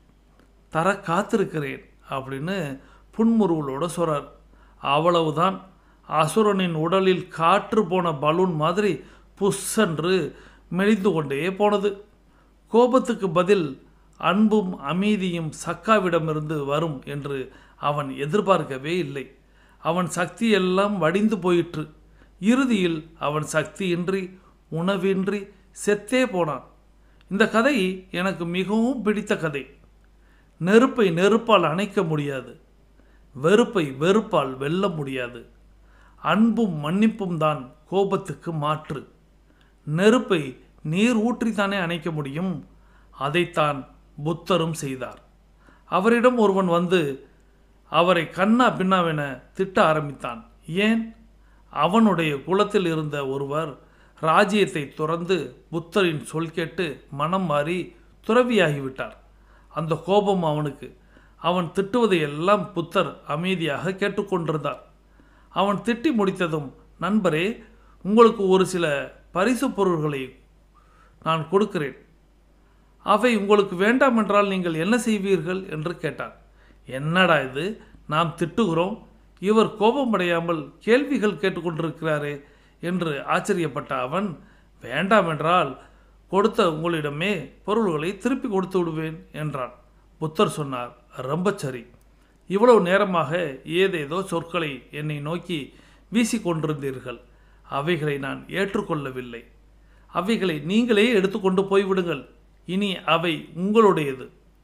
தர காத்திருக்கிறேன் அப்படின்னு புன்முறுவலோடு சொல்றார். அவ்வளவுதான். அசுரனின் உடலில் காற்று போன பலூன் மாதிரி புஷ்ஷென்று மெலிந்து கொண்டே போனது. கோபத்துக்கு பதில் அன்பும் அமைதியும் சக்காவிடமிருந்து வரும் என்று அவன் எதிர்பார்க்கவே இல்லை. அவன் சக்தியெல்லாம் வடிந்து போயிற்று. இறுதியில் அவன் சக்தியின்றி உணவின்றி செத்தே போனான். இந்த கதை எனக்கு மிகவும் பிடித்த கதை. நெருப்பை நெருப்பால் அணைக்க முடியாது, வெறுப்பை வெறுப்பால் வெல்ல முடியாது. அன்பும் மன்னிப்பும் தான் கோபத்துக்கு மாற்று. நெருப்பை நீர் ஊற்றித்தானே அணைக்க முடியும். அதைத்தான் புத்தரும் செய்தார். அவரிடம் ஒருவன் வந்து அவரை கண்ணா பின்னாவென திட்ட ஆரம்பித்தான். ஏன்? அவனுடைய குலத்தில் இருந்த ஒருவர் ராஜ்யத்தை துறந்து புத்தரின் சொல் கேட்டு மனம் மாறி துறவியாகிவிட்டார். அந்த கோபம் அவனுக்கு. அவன் திட்டுவதை எல்லாம் புத்தர் அமைதியாக கேட்டுக்கொண்டிருந்தார். அவன் திட்டி முடித்ததும், நண்பரே, உங்களுக்கு ஒரு சில பரிசு பொருள்களை நான் கொடுக்கிறேன். அவை உங்களுக்கு வேண்டாம் என்றால் நீங்கள் என்ன செய்வீர்கள் என்று கேட்டார். என்னடா இது, நாம் திட்டுகிறோம், இவர் கோபமடையாமல் கேள்விகள் கேட்டுக்கொண்டிருக்கிறாரே என்று ஆச்சரியப்பட்ட அவன், வேண்டாம் என்றால் கொடுத்த உங்களிடமே பொருள்களை திருப்பி கொடுத்து விடுவேன் என்றான். புத்தர் சொன்னார், ரொம்ப சரி. இவ்வளவு நேரமாக ஏதேதோ சொற்களை என்னை நோக்கி வீசிக்கொண்டிருந்தீர்கள். அவைகளை நான் ஏற்றுக்கொள்ளவில்லை. அவைகளை நீங்களே எடுத்துக்கொண்டு போய்விடுங்கள். இனி அவை உங்களுடையது.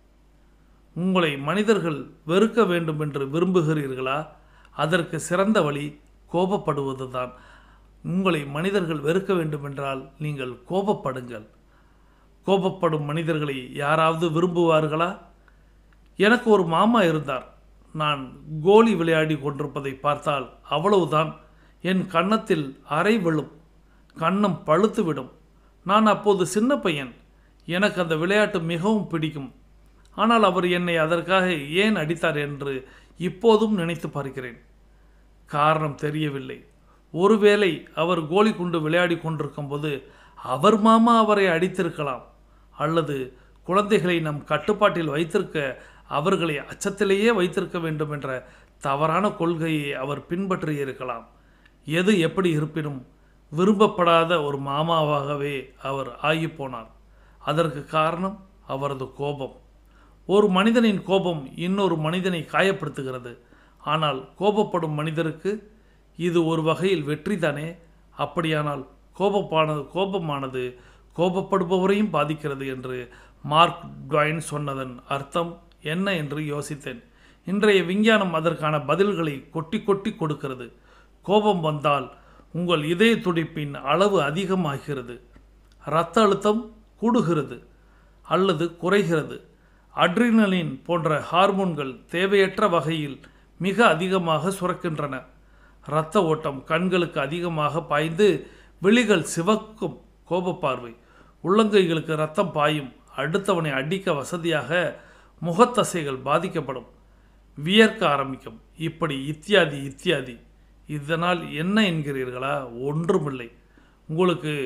உங்களை மனிதர்கள் வெறுக்க வேண்டும் என்று விரும்புகிறீர்களா? அதற்கு சிறந்த வழி கோபப்படுவதுதான். உங்களை மனிதர்கள் வெறுக்க வேண்டுமென்றால் நீங்கள் கோபப்படுங்கள். கோபப்படும் மனிதர்களை யாராவது விரும்புவார்களா? எனக்கு ஒரு மாமா இருந்தார். நான் கோலி விளையாடி கொண்டிருப்பதை பார்த்தால் அவ்வளவுதான், என் கன்னத்தில் அறை விழும், கன்னம் பழுத்துவிடும். நான் அப்போது சின்ன பையன். எனக்கு அந்த விளையாட்டு மிகவும் பிடிக்கும். ஆனால் அவர் என்னை அதற்காக ஏன் அடித்தார் என்று இப்போதும் நினைத்து பார்க்கிறேன். காரணம் தெரியவில்லை. ஒருவேளை அவர் கோலி குண்டு விளையாடி கொண்டிருக்கும் போது அவர் மாமா அவரை அடித்திருக்கலாம். அல்லது குழந்தைகளை நம் கட்டுப்பாட்டில் வைத்திருக்க அவர்களை அச்சத்திலேயே வைத்திருக்க வேண்டும் என்ற தவறான கொள்கையை அவர் பின்பற்றியிருக்கலாம். எது எப்படி இருப்பினும் விரும்பப்படாத ஒரு மாமாவாகவே அவர் ஆகிப்போனார். அதற்கு காரணம் அவரது கோபம். ஒரு மனிதனின் கோபம் இன்னொரு மனிதனை காயப்படுத்துகிறது. ஆனால் கோபப்படும் மனிதருக்கு இது ஒரு வகையில் வெற்றிதானே? அப்படியானால் கோபமானது கோபப்படுபவரையும் பாதிக்கிறது என்று மார்க் ட்வைன் சொன்னதன் அர்த்தம் என்ன என்று யோசித்தேன். இன்றைய விஞ்ஞானம் அதற்கான பதில்களை கொட்டி கொட்டி கொடுக்கிறது. கோபம் வந்தால் உங்கள் இதய துடிப்பின் அளவு அதிகமாகிறது, இரத்த அழுத்தம் கூடுகிறது அல்லது குறைகிறது. அட்ரினலின் போன்ற ஹார்மோன்கள் தேவையற்ற வகையில் மிக அதிகமாக சுரக்கின்றன. இரத்த ஓட்டம் கண்களுக்கு அதிகமாக பாய்ந்து விழிகள் சிவக்கும். கோபப்பார்வை உள்ளங்கைகளுக்கு இரத்தம் பாயும். அடுத்தவனை அடிக்க வசதியாக முகத்தசைகள் பாதிக்கப்படும், வியர்க்க ஆரம்பிக்கும். இப்படி இத்தியாதி இத்தியாதி. இதனால் என்ன என்கிறீர்களா? ஒன்றுமில்லை. உங்களுக்கு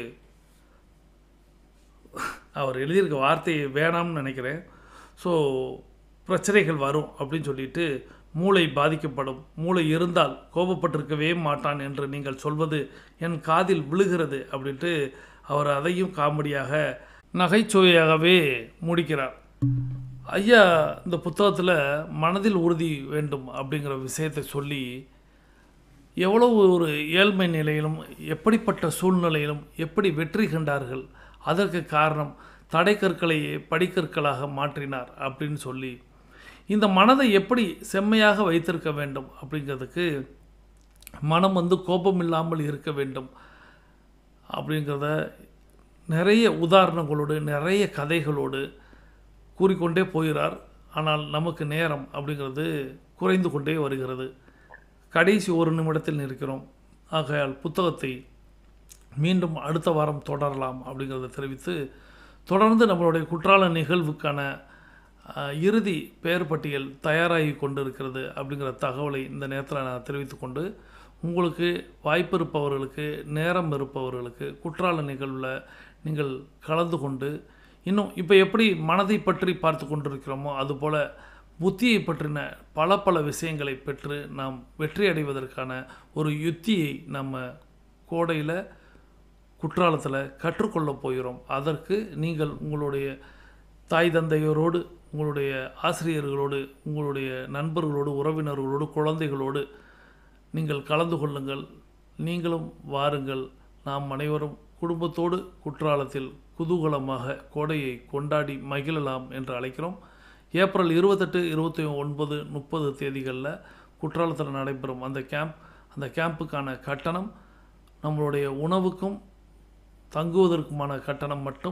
அவர் எழுதியிருக்க வார்த்தையை வேணாம்னு நினைக்கிறேன். ஸோ பிரச்சனைகள் வரும் அப்படின்னு சொல்லிட்டு மூளை பாதிக்கப்படும். மூளை இருந்தால் கோபப்பட்டிருக்கவே மாட்டான் என்று நீங்கள் சொல்வது என் காதில் விழுகிறது அப்படின்ட்டு அவர் அதையும் காமெடியாக நகைச்சுவையாகவே முடிக்கிறார். ஐயா இந்த புத்தகத்தில் மனதில் உறுதி வேண்டும் அப்படிங்கிற விஷயத்தை சொல்லி எவ்வளவு ஒரு ஏழ்மை நிலையிலும் எப்படிப்பட்ட சூழ்நிலையிலும் எப்படி வெற்றி கண்டார்கள், அதற்கு காரணம் தடைக்கற்களையே படிக்கற்களாக மாற்றினார் அப்படின்னு சொல்லி இந்த மனதை எப்படி செம்மையாக வைத்திருக்க வேண்டும் அப்படிங்கிறதுக்கு மனம் கோபம் இல்லாமல் இருக்க வேண்டும் அப்படிங்கிறத நிறைய உதாரணங்களோடு நிறைய கதைகளோடு கூறிக்கொண்டே போகிறார். ஆனால் நமக்கு நேரம் அப்படிங்கிறது குறைந்து கொண்டே வருகிறது. கடைசி ஒரு நிமிடத்தில் இருக்கிறோம். ஆகையால் புத்தகத்தை மீண்டும் அடுத்த வாரம் தொடரலாம் அப்படிங்கிறத தெரிவித்து, தொடர்ந்து நம்மளுடைய குற்றால நிகழ்வுக்கான இறுதி பெயர் பட்டியல் தயாராகி கொண்டிருக்கிறது அப்படிங்கிற தகவலை இந்த நேரத்தில் நான் தெரிவித்துக்கொண்டு, உங்களுக்கு வாய்ப்பு இருப்பவர்களுக்கு நேரம் இருப்பவர்களுக்கு குற்றால நிகழ்வில் நீங்கள் கலந்து கொண்டு, இன்னும் இப்போ எப்படி மனதை பற்றி பார்த்து கொண்டிருக்கிறோமோ அதுபோல் புத்தியை பற்றின பல விஷயங்களை பெற்று நாம் வெற்றி அடைவதற்கான ஒரு யுத்தியை நம்ம கோடையில் குற்றாலத்தில் கற்றுக்கொள்ளப் போகிறோம். அதற்கு நீங்கள் உங்களுடைய தாய் தந்தையரோடு, உங்களுடைய ஆசிரியர்களோடு, உங்களுடைய நண்பர்களோடு, உறவினர்களோடு, குழந்தைகளோடு நீங்கள் கலந்து கொள்ளுங்கள். நீங்களும் வாருங்கள். நாம் அனைவரும் குடும்பத்தோடு குற்றாலத்தில் குதூகலமாக கோடையை கொண்டாடி மகிழலாம் என்று அழைக்கிறோம். ஏப்ரல் 28, 29, 30 தேதிகளில் குற்றாலத்தில் நடைபெறும் அந்த கேம்புக்கான கட்டணம், நம்மளுடைய உணவுக்கும் தங்குவதற்குமான கட்டணம் மட்டும்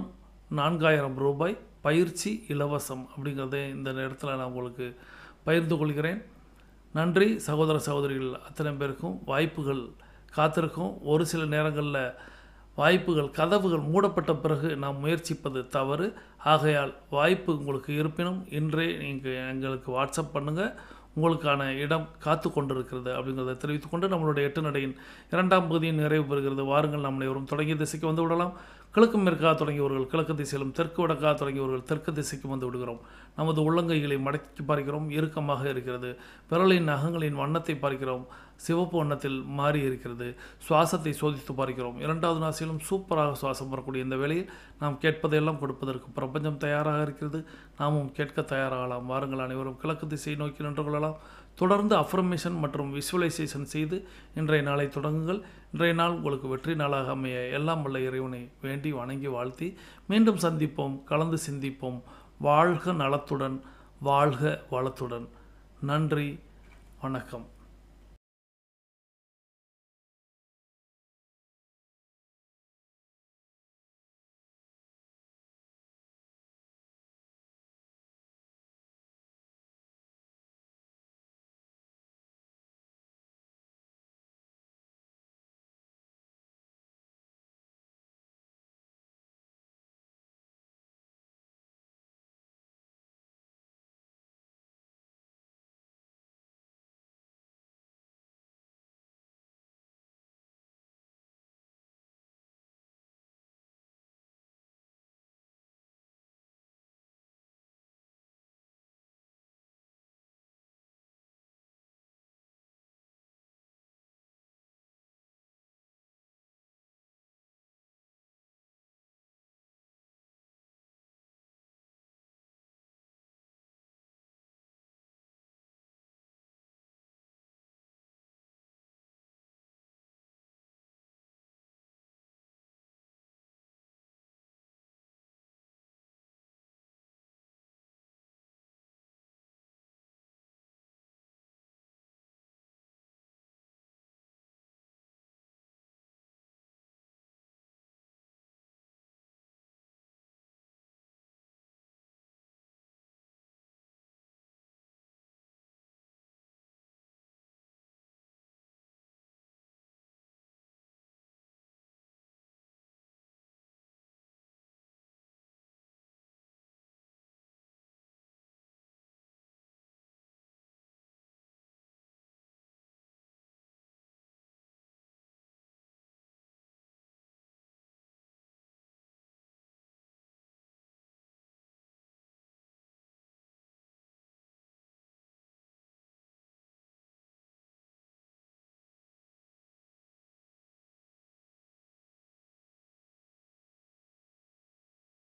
4000 ரூபாய். பயிற்சி இலவசம் அப்படிங்கிறத இந்த நேரத்தில் நான் உங்களுக்கு பகிர்ந்து கொள்கிறேன். நன்றி. சகோதர சகோதரிகள் அத்தனை பேருக்கும் வாய்ப்புகள் காத்திருக்கும். ஒரு சில நேரங்களில் வாய்ப்புகள் கதவுகள் மூடப்பட்ட பிறகு நாம் முயற்சிப்பது தவறு. ஆகையால் வாய்ப்பு உங்களுக்கு இருப்பினும் இன்றே நீங்கள் எங்களுக்கு வாட்ஸ்அப் பண்ணுங்கள். உங்களுக்கான இடம் காத்து கொண்டிருக்கிறது அப்படிங்கிறத தெரிவித்துக்கொண்டு நம்மளுடைய 8 நடையின் 2ஆம் பகுதியின் நிறைவு பெறுகிறது. வாருங்கள், நாம் அனைவரும் தொடங்கிய திசைக்கு வந்து விடலாம். கிழக்கு மேற்காக தொடங்கியவர்கள் கிழக்கு திசையிலும், தெற்கு வடக்காக தொடங்கியவர்கள் தெற்கு திசைக்கு வந்து விடுகிறோம். நமது உள்ளங்கைகளை மடக்கி பார்க்கிறோம், இறுக்கமாக இருக்கிறது. விரலின் நகங்களின் வண்ணத்தை பார்க்கிறோம், சிவப்பு வண்ணத்தில் மாறி இருக்கிறது. சுவாசத்தை சோதித்து பார்க்கிறோம். 2வது நாசியிலும் சூப்பராக சுவாசம் வரக்கூடிய இந்த வேளையில் நாம் கேட்பதையெல்லாம் கொடுப்பதற்கு பிரபஞ்சம் தயாராக இருக்கிறது. நாமும் கேட்க தயாராகலாம். வாருங்கள், அனைவரும் கிழக்கு திசையை நோக்கி நின்று கொள்ளலாம். தொடர்ந்து அஃபர்மேஷன் மற்றும் விசுவலைசேஷன் செய்து இன்றைய நாளை தொடங்குங்கள். இன்றைய நாள் உங்களுக்கு வெற்றி நாளாக அமைய எல்லாம் வல்ல இறைவனை வேண்டி வணங்கி வாழ்த்தி மீண்டும் சந்திப்போம், கலந்து சிந்திப்போம். வாழ்க நலத்துடன், வாழ்க வளத்துடன். நன்றி, வணக்கம்.